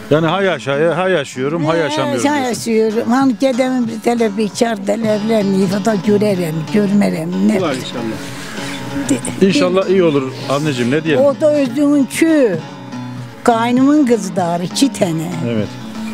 Yani ha yaşaya, ha yaşıyorum, ha yaşamıyorum. Ha yaşıyorum. Hani dedemin bir tele bir çar delevlerini da görerim, görmerim. Ne? Ulan inşallah. De, İnşallah de, iyi olur anneciğim, ne diyelim? O da özümün kü. Kaynımın kızları iki tane. Evet.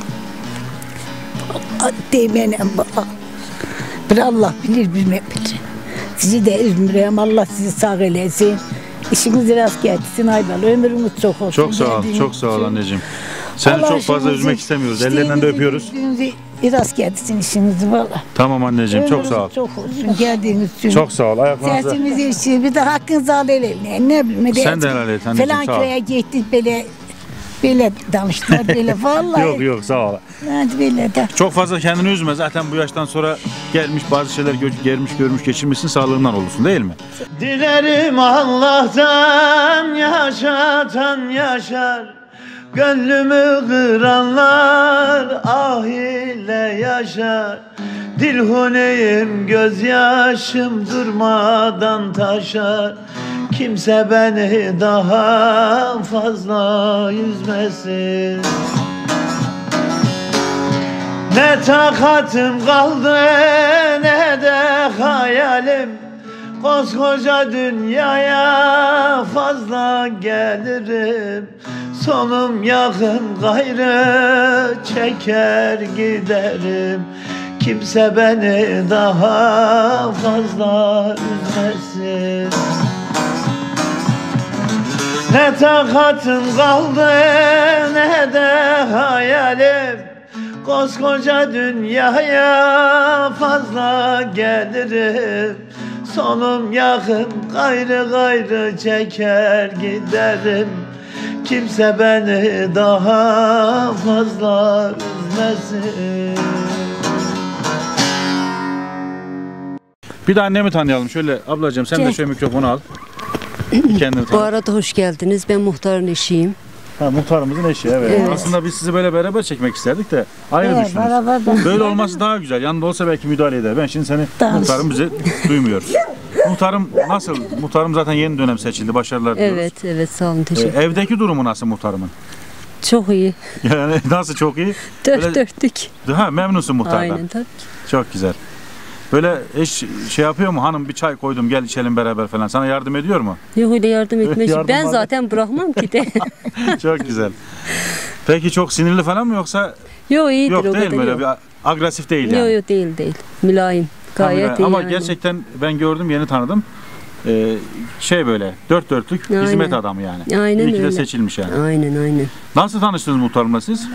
Demenem baba. Bir Allah bilir bilmem bilir. Sizi de üzmürüm. Allah sizi sağ eylesin. İşiniz rast gelsin Aybalı. Ömrünüz çok olsun. Çok sağ ol. Çok sağ ol anneciğim. Seni Allah çok fazla üzmek istemiyoruz. Ellerinden de öpüyoruz. Rast gelsin işinizi valla. Tamam anneciğim. Ömrünüz çok sağ ol. Çok olsun geldiğiniz için. Çok sağ ol. Ayaklarınıza. Sesimiz için bir de hakkınızı helal edin. Ne bileyim. Sen de helal et anneciğim. Falan köye gittik böyle böyle danıştılar böyle vallahi. Yok yok sağ ol. Hadi böyle de. Çok fazla kendini üzme. Zaten bu yaştan sonra gelmiş bazı şeyler gelmiş görmüş geçirmişsin, sağlığından olursun değil mi? Dilerim Allah'tan yaşatan yaşar. Gönlümü kıranlar ah ile yaşar. Dilhuneyim gözyaşım durmadan taşar. Kimse beni daha fazla üzmesin. Ne takatım kaldı ne de hayalim. Koskoca dünyaya fazla gelirim. Sonum yakın gayrı çeker giderim. Kimse beni daha fazla üzmesin. Ne takatım kaldı ne de hayalim. Koskoca dünyaya fazla gelirim. Sonum yakın gayrı gayrı çeker giderim. Kimse beni daha fazla üzmesin. Bir de annemi tanıyalım. Şöyle ablacığım sen Gel. de şöyle mikrofonu al. Kendini Bu arada hoş geldiniz. Ben muhtarın eşiyim. Ha, muhtarımızın eşi evet. evet. Aslında biz sizi böyle beraber çekmek isterdik de ayrı evet, düşündük. Böyle olması daha güzel. Yanında olsa belki müdahale eder. Ben şimdi seni tamam. Muhtarım bize duymuyor. Muhtarım nasıl? Muhtarım zaten yeni dönem seçildi. Başarılar diliyoruz. Evet evet sağ olun teşekkür ee, Evdeki durumu nasıl muhtarımın? Çok iyi. Yani nasıl çok iyi? Dört böyle, dörtlük. Ha, memnunsun muhtardan. Aynen tabii ki. Çok güzel. Böyle eş şey yapıyor mu? Hanım bir çay koydum gel içelim beraber falan. Sana yardım ediyor mu? Yok öyle yardım etmek. Ben zaten bırakmam ki de. Çok güzel. Peki çok sinirli falan mı yoksa? Yok iyidir yok, o değil kadar böyle yok. Bir agresif değil yani. Yok yok değil değil. Mülayim. Gayet ha, iyi ama yani. gerçekten ben gördüm yeni tanıdım. Ee, şey böyle dört dörtlük aynen. Hizmet adamı yani. Aynen İyi ki öyle. de seçilmiş yani. Aynen aynen. Nasıl tanıştınız muhtarımla siz?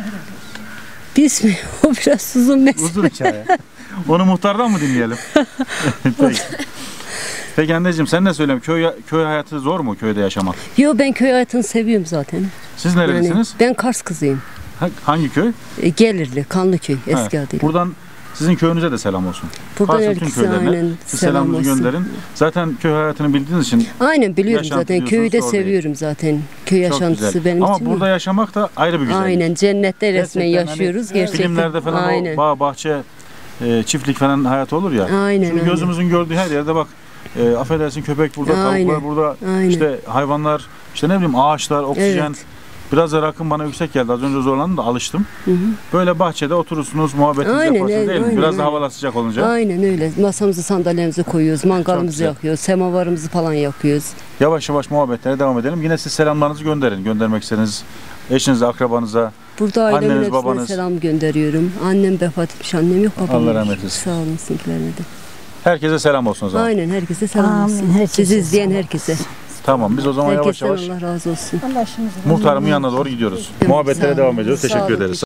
Biz mi? O biraz uzun mesele. Uzun hikaye. Onu muhtardan mı dinleyelim? Peki. Peki anneciğim sen ne söyleyeyim? Köy, köy hayatı zor mu köyde yaşamak? Yok ben köy hayatını seviyorum zaten. Siz nerelisiniz? Yani ben Kars kızıyım. Ha, hangi köy? E, Gelirli, Kanlıköy eski adıyla. Buradan sizin köyünüze de selam olsun. Buradan herkese aynen selam olsun. Gönderin. Zaten köy hayatını bildiğiniz için. Aynen biliyorum zaten. Köyü de seviyorum zaten. Köy yaşantısı benim ama için. Ama burada mi? Yaşamak da ayrı bir güzellik. Aynen cennette resmen yaşıyoruz hani, gerçekten. Filmlerde falan aynen. O bağ, bahçe, e, çiftlik falan hayat olur ya. Aynen. Şimdi aynen. gözümüzün gördüğü her yerde bak. E, affedersin köpek burada, aynen. Tavuklar burada, aynen. İşte hayvanlar, işte ne bileyim ağaçlar, oksijen. Evet. Biraz da rakım bana yüksek geldi. Az önce zorlandım da alıştım. Hı hı. Böyle bahçede oturursunuz, muhabbetinizi aynen, yaparsınız değil aynen, mi? Biraz aynen. Da havalar sıcak olunca. Aynen öyle. Masamızı, sandalyemizi koyuyoruz, mangalımızı yakıyoruz, semavarımızı falan yakıyoruz. Yavaş yavaş muhabbetlere devam edelim. Yine siz selamlarınızı gönderin. Göndermek istediğiniz eşinize, akrabanıza, burada ailemin anneniz, hepsine babanız. Selam gönderiyorum. Annem vefat etmiş, annem yok, babam Allah rahmet eylesin. Sağ olun sizinkilerine de. Herkese selam olsun o zaman. Aynen herkese selam olsun. Sizi izleyen herkese. Tamam biz o zaman herkesten yavaş yavaş Allah razı olsun. muhtarımın yanına doğru gidiyoruz. Evet, muhabbetlere devam ediyoruz. Teşekkür olun. Ederiz.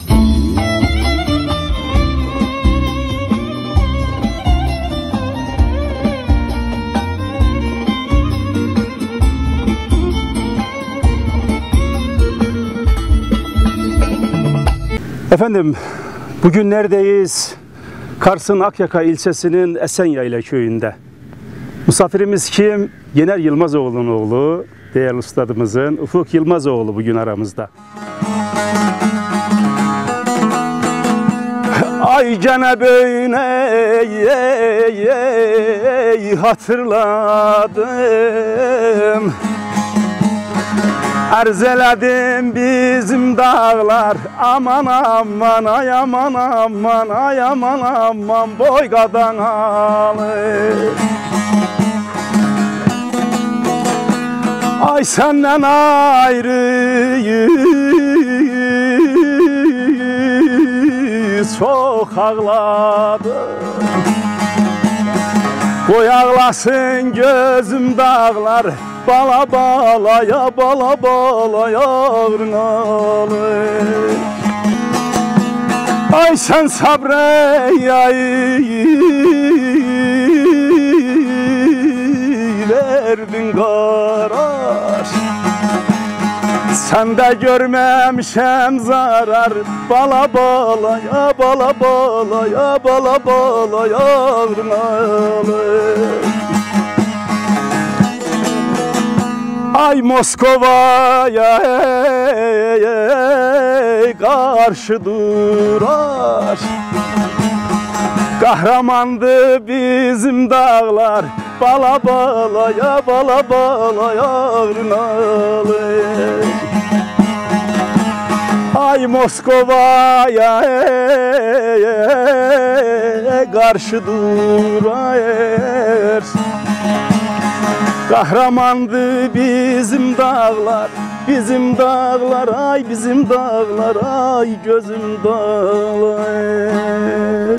Efendim bugün neredeyiz? Kars'ın Akyaka ilçesinin Esenyayla köyünde. Misafirimiz kim? Yener Yılmazoğlu'nun oğlu, değerli ustadımızın Ufuk Yılmazoğlu bugün aramızda. Ay gene böyle ey, ey, hatırladım. Erzeledim bizim dağlar, aman aman ay aman aman ay aman aman boygadan alır. Ay senden ayrıyız, çok ağladım. Koy ağlasın gözüm dağlar, bala bala ya bala bala yağrınalı. Ay sen sabreyleydin karar, sen de görmemişem zarar. Bala bala ya bala bala ya bala bala yağrınalı. Ay Moskova'ya karşı durar, kahramandı bizim dağlar. Bala bala ya bala bala yağrınalı. Ay Moskova'ya karşı durar, kahramandı bizim dağlar, bizim dağlar, ay bizim dağlar, ay gözüm dağlar.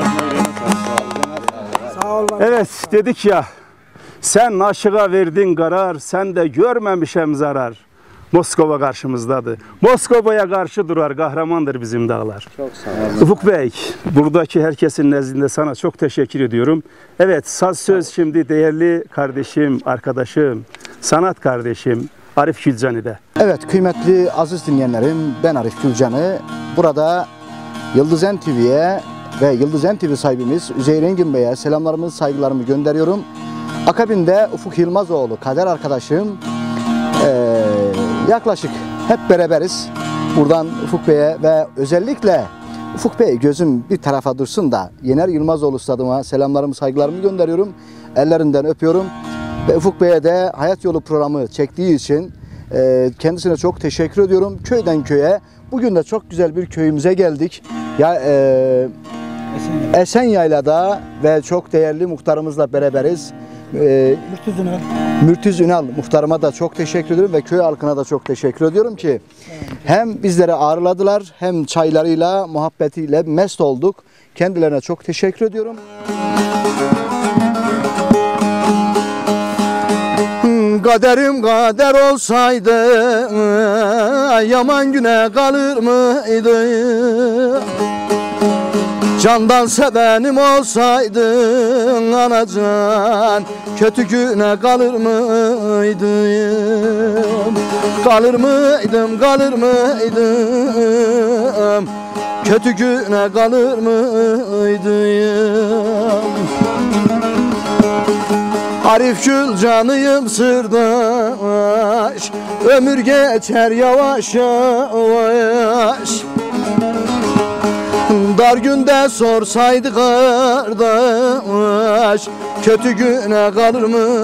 Evet dedik ya, sen aşığa verdin karar, sen de görmemişem zarar. Moskova karşımızdadır. Moskova'ya karşı durar, kahramandır bizim dağlar. Çok sağ olun. Ufuk Bey, buradaki herkesin nezdinde sana çok teşekkür ediyorum. Evet, saz söz şimdi değerli kardeşim, arkadaşım, sanat kardeşim Arif Gülcan'ı. Evet, kıymetli aziz dinleyenlerim, ben Arif Gülcan'ı. Burada Yıldız En T V'ye ve Yıldız En T V sahibimiz Üzeyir Engin Bey'e selamlarımı, saygılarımı gönderiyorum. Akabinde Ufuk Yılmazoğlu, kader arkadaşım. Ee, yaklaşık hep beraberiz. Buradan Ufuk Bey'e ve özellikle Ufuk Bey gözüm bir tarafa dursun da Yener Yılmazoğlu stadıma selamlarımı, saygılarımı gönderiyorum. Ellerinden öpüyorum. Ve Ufuk Bey'e de Hayat Yolu programı çektiği için e, kendisine çok teşekkür ediyorum. Köyden köye. Bugün de çok güzel bir köyümüze geldik. Ya e, Esenyayla'da ve çok değerli muhtarımızla beraberiz. Ee, Mürtüz Ünal. Mürtüz Ünal muhtarıma da çok teşekkür ediyorum ve köy halkına da çok teşekkür ediyorum ki hem bizleri ağırladılar hem çaylarıyla, muhabbetiyle mest olduk. Kendilerine çok teşekkür ediyorum. Kaderim kader olsaydı yaman güne kalır mıydı? Candan sevenim olsaydın anacan, kötü güne kalır mıydım? Kalır mıydım, kalır mıydım? Kötü güne kalır mıydım? Arif Gülcan'ıyım sırdaş, ömür geçer yavaş yavaş. Dar günde sorsaydı kardeş, kötü güne kalır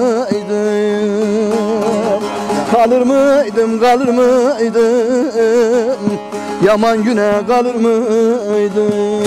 mıydım? Kalır mıydım, kalır mıydım? Yaman güne kalır mıydım?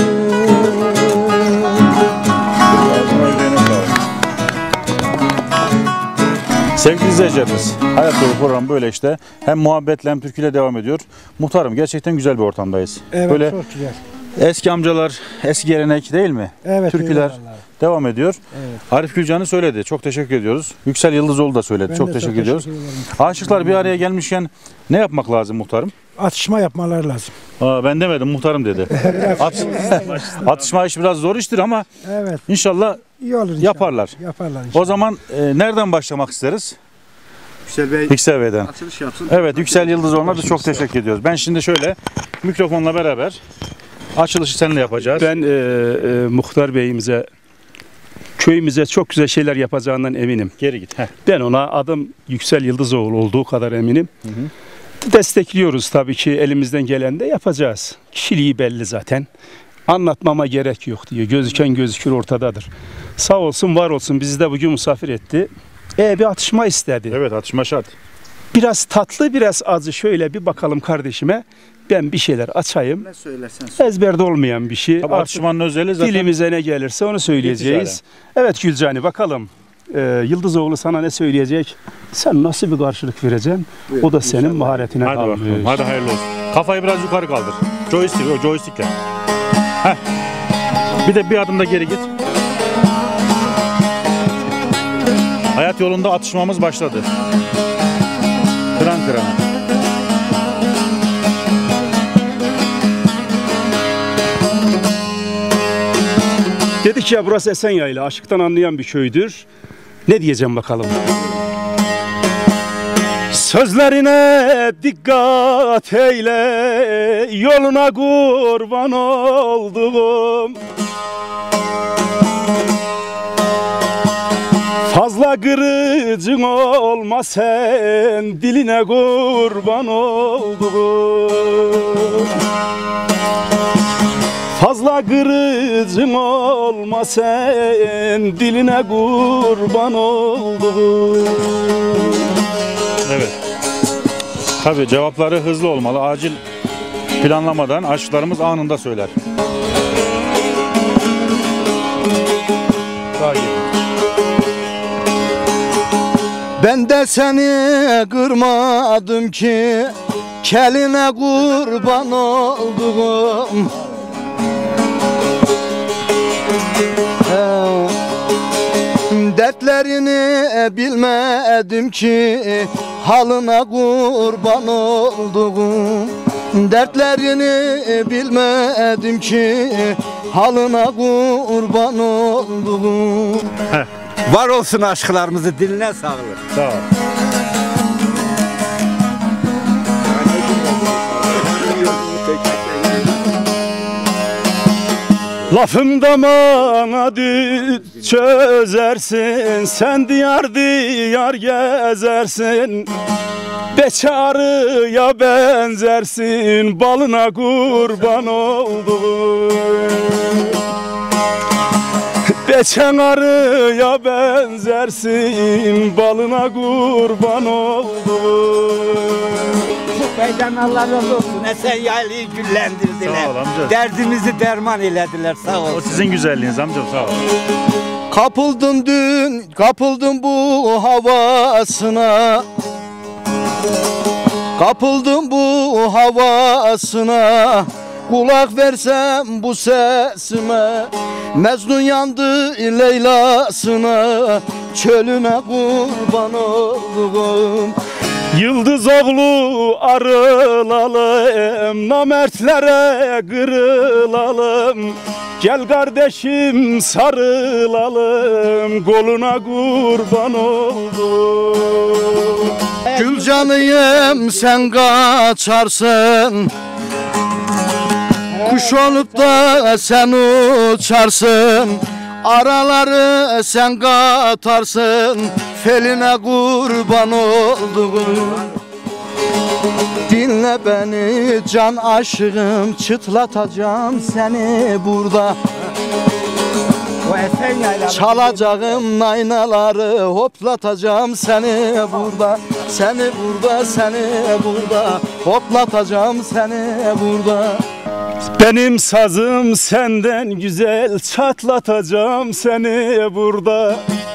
Sevgili izleyicilerimiz, Hayat Yolu programı böyle işte. Hem muhabbetle hem türküyle devam ediyor. Muhtarım, gerçekten güzel bir ortamdayız. Evet, böyle çok güzel. Eski amcalar, eski gelenek değil mi? Evet. Türküler devam ediyor. Evet. Arif Gülcan'ı söyledi. Çok teşekkür ediyoruz. Yüksel Yıldızoğlu da söyledi. Ben çok de teşekkür çok ediyoruz. teşekkür Aşıklar bir araya gelmişken ne yapmak lazım muhtarım? Atışma yapmaları lazım. Aa, ben demedim, muhtarım dedi. At, atışma iş biraz zor iştir ama evet. inşallah, İyi olur inşallah. yaparlar. Yaparlar inşallah. O zaman e, nereden başlamak isteriz? Yüksel Bey, Yüksel Bey'den. açılış yapsın. Evet, Yüksel Yıldızoğlu'na da çok teşekkür ediyoruz. Ben şimdi şöyle mikrofonla beraber açılışı seninle yapacağız. Ben e, e, Muhtar Bey'imize, köyümüze çok güzel şeyler yapacağından eminim. Geri git. Heh. Ben ona adım Yüksel Yıldızoğlu olduğu kadar eminim. Hı hı. Destekliyoruz tabii ki, elimizden gelen de yapacağız. Kişiliği belli zaten. Anlatmama gerek yok diyor. Gözüken gözükür ortadadır. Sağ olsun, var olsun, bizi de bugün misafir etti. E bir atışma istedi. Evet, atışma şart. Biraz tatlı, biraz acı. Şöyle bir bakalım kardeşime. Ben bir şeyler açayım. Ne söylersen söyle. Ezberde olmayan bir şey. Tabii atışmanın özeli zaten. Dilimize ne gelirse onu söyleyeceğiz. Evet Gülcani, bakalım. Ee, Yıldızoğlu sana ne söyleyecek? Sen nasıl bir karşılık vereceksin? Buyur, o da senin inşallah. Maharetine Hadi kalmış. bakalım. Hadi hayırlı olsun. Kafayı biraz yukarı kaldır. Joystick, o joystickle. Heh. Bir de bir adım da geri git. Hayat yolunda atışmamız başladı. Kıran kırana. Dedik ya burası Esenyayla, aşıktan anlayan bir köydür. Ne diyeceğim bakalım. Sözlerine dikkat eyle, yoluna kurban oldum. Fazla kırıcın olma sen, diline kurban oldum. Fazla kırıcın olma sen, diline kurban oldum. Evet. Tabii cevapları hızlı olmalı. Acil planlamadan aşıklarımız anında söyler. Daha iyi. Ben de seni kırmadım ki, keline kurban oldum. Dertlerini bilmedim ki, halına kurban oldum. Dertlerini bilmedim ki, halına kurban oldum. Heh. Var olsun aşklarımızı, diline sağlık. Sağ ol. Lafım damağına düt çözersin, sen diyar diyar gezersin. Beçarıya benzersin, balına kurban oldum. Beçen arıya benzersin, balına kurban oldum. Beyden Allah razı olsun. Esenyaylı'yı güllendirdiler. Sağ ol amca. Derdimizi derman eylediler. Sağ ol. O sizin güzelliğiniz amcam, sağ ol. Kapıldım dün, kapıldım bu havasına. Kapıldım bu havasına. Kulak versem bu sesime, Mecnun yandı Leyla'sına, çölüne kurban oldum. Yıldızoğlu arılalım, namertlere kırılalım. Gel kardeşim sarılalım, koluna kurban oldum. Gül canıyım sen kaçarsın, kuş olup da sen uçarsın. Araları sen katarsın, feline kurban oldum. Dinle beni can aşığım, çıtlatacağım seni burada. Çalacağım naynaları, hoplatacağım seni burada. Seni burada, seni burada, hoplatacağım seni burada. Benim sazım senden güzel, çatlatacağım seni burada.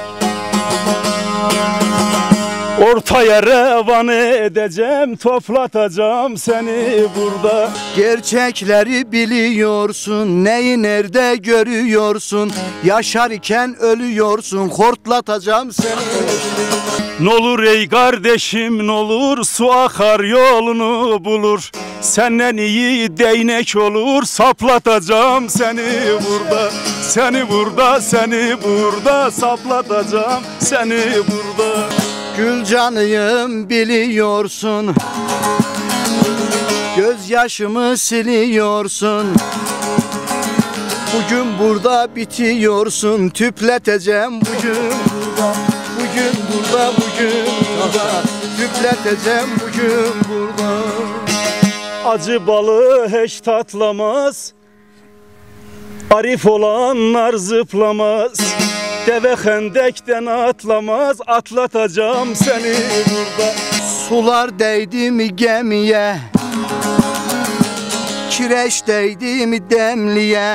Ortaya revan edeceğim, toplatacağım seni burada. Gerçekleri biliyorsun, neyi nerede görüyorsun. Yaşarken ölüyorsun, hortlatacağım seni. N'olur ey kardeşim n'olur, su akar yolunu bulur. Senden iyi değnek olur, saplatacağım seni burada. Seni burada, seni burada, saplatacağım seni burada. Gül canıyım biliyorsun, gözyaşımı siliyorsun. Bugün burada bitiyorsun, tüpleteceğim bugün burada. Bugün burada, bugün burada, tüpleteceğim bugün burada. Acı balı hiç tatlamaz, arif olanlar zıplamaz. Deve hendekten atlamaz, atlatacağım seni burada. Sular değdi mi gemiye, kireç değdi mi demliğe,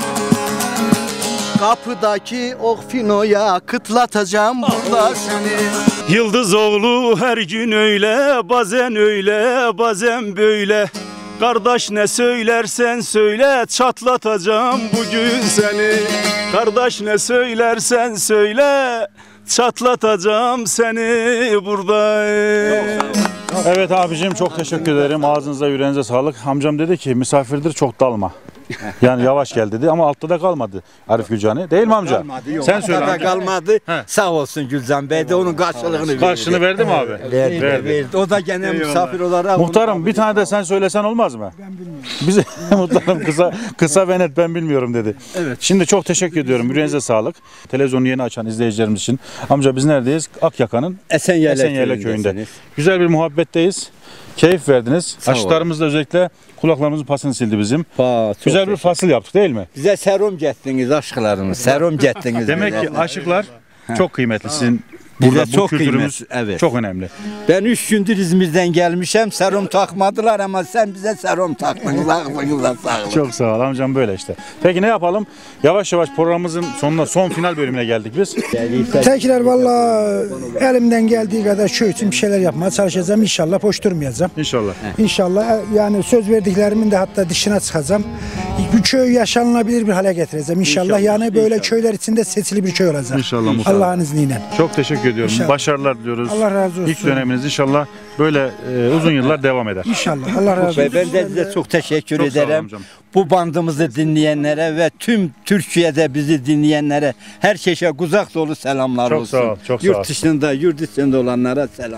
kapıdaki okfinoya kıtlatacağım burada seni. Yıldız oğlu her gün öyle, bazen öyle, bazen böyle. Kardeş ne söylersen söyle, çatlatacağım bugün seni. Kardeş ne söylersen söyle, çatlatacağım seni burada. Evet abicim, çok teşekkür ederim. Ağzınıza yüreğinize sağlık. Amcam dedi ki misafirdir, çok dalma. Yani yavaş gel dedi ama altta da kalmadı Arif Gülcan'ı. Değil mi amca? Kalmadı, yok. Sen söyle amca. Kalmadı. He. Sağ olsun Gülcan Bey de onun karşılığını verdi. Karşılığını verdi mi abi? Verdi, verdi. verdi. O da gene Eyvallah. misafir olarak. Muhtarım bir tane de sen söylesen olmaz mı? Ben bilmiyorum. Bize muhtarım kısa kısa ve net ben bilmiyorum dedi. Evet. Şimdi çok teşekkür ediyorum. Yüreğinize sağlık. Televizyonu yeni açan izleyicilerimiz için. Amca biz neredeyiz? Akyaka'nın Esenyayla, Esenyayla köyünde. Güzel bir muhabbetteyiz. Keyif verdiniz. Aşıklarımız da özellikle kulaklarımızın pasını sildi bizim. Pa, Güzel bir fasıl yaptık değil mi? Bize serum gettiniz aşklarımız. Serum gettiniz. Demek bize. ki aşıklar çok kıymetli. Sizin burada bu kültürümüz evet. çok önemli. Ben üç gündür İzmir'den gelmişim. Serum takmadılar ama sen bize serum taktın. Aklınıza sağlık. Çok sağ ol amcam, böyle işte. Peki ne yapalım? Yavaş yavaş programımızın sonuna, son final bölümüne geldik biz. Tekrar valla elimden geldiği kadar köy için bir şeyler yapmaya çalışacağım. İnşallah boş durmayacağım. İnşallah. İnşallah yani söz verdiklerimin de hatta dışına çıkacağım. Bu köy yaşanılabilir bir hale getireceğim. İnşallah, İnşallah yani böyle İnşallah. köyler içinde sesli bir köy olacak. İnşallah. Allah'ın izniyle. Çok teşekkür ediyorum. İnşallah. Başarılar diliyoruz. Allah razı olsun. İlk döneminiz inşallah böyle e, uzun yıllar devam eder. İnşallah. Allah razı olsun. Ben de size çok teşekkür çok ederim. Bu bandımızı dinleyenlere ve tüm Türkiye'de bizi dinleyenlere herkese kucak dolu selamlar çok olsun. Sağ ol, çok yurt sağ ol. dışında, yurt dışında olanlara selamlar.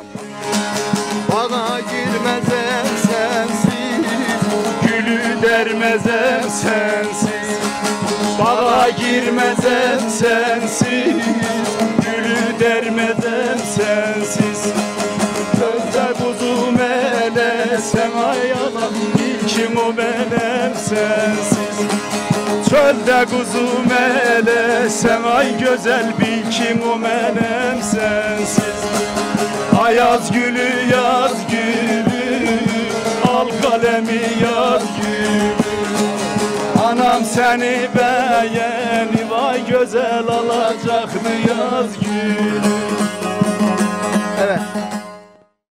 Bana girmezem sensiz, gülü dermezem sensiz. Bana girmezem sensiz, gülü dermezem sensiz. Gözde kuzum ele sen ayağım, ilkim o benim sensiz. Çölde kuzum ele sen ay güzel bil kim o benim sensiz. Ayaz gülü yaz gülü, al kalemi yaz gülü. Anam seni beğeni vay güzel alacaktı yaz gülü. Evet.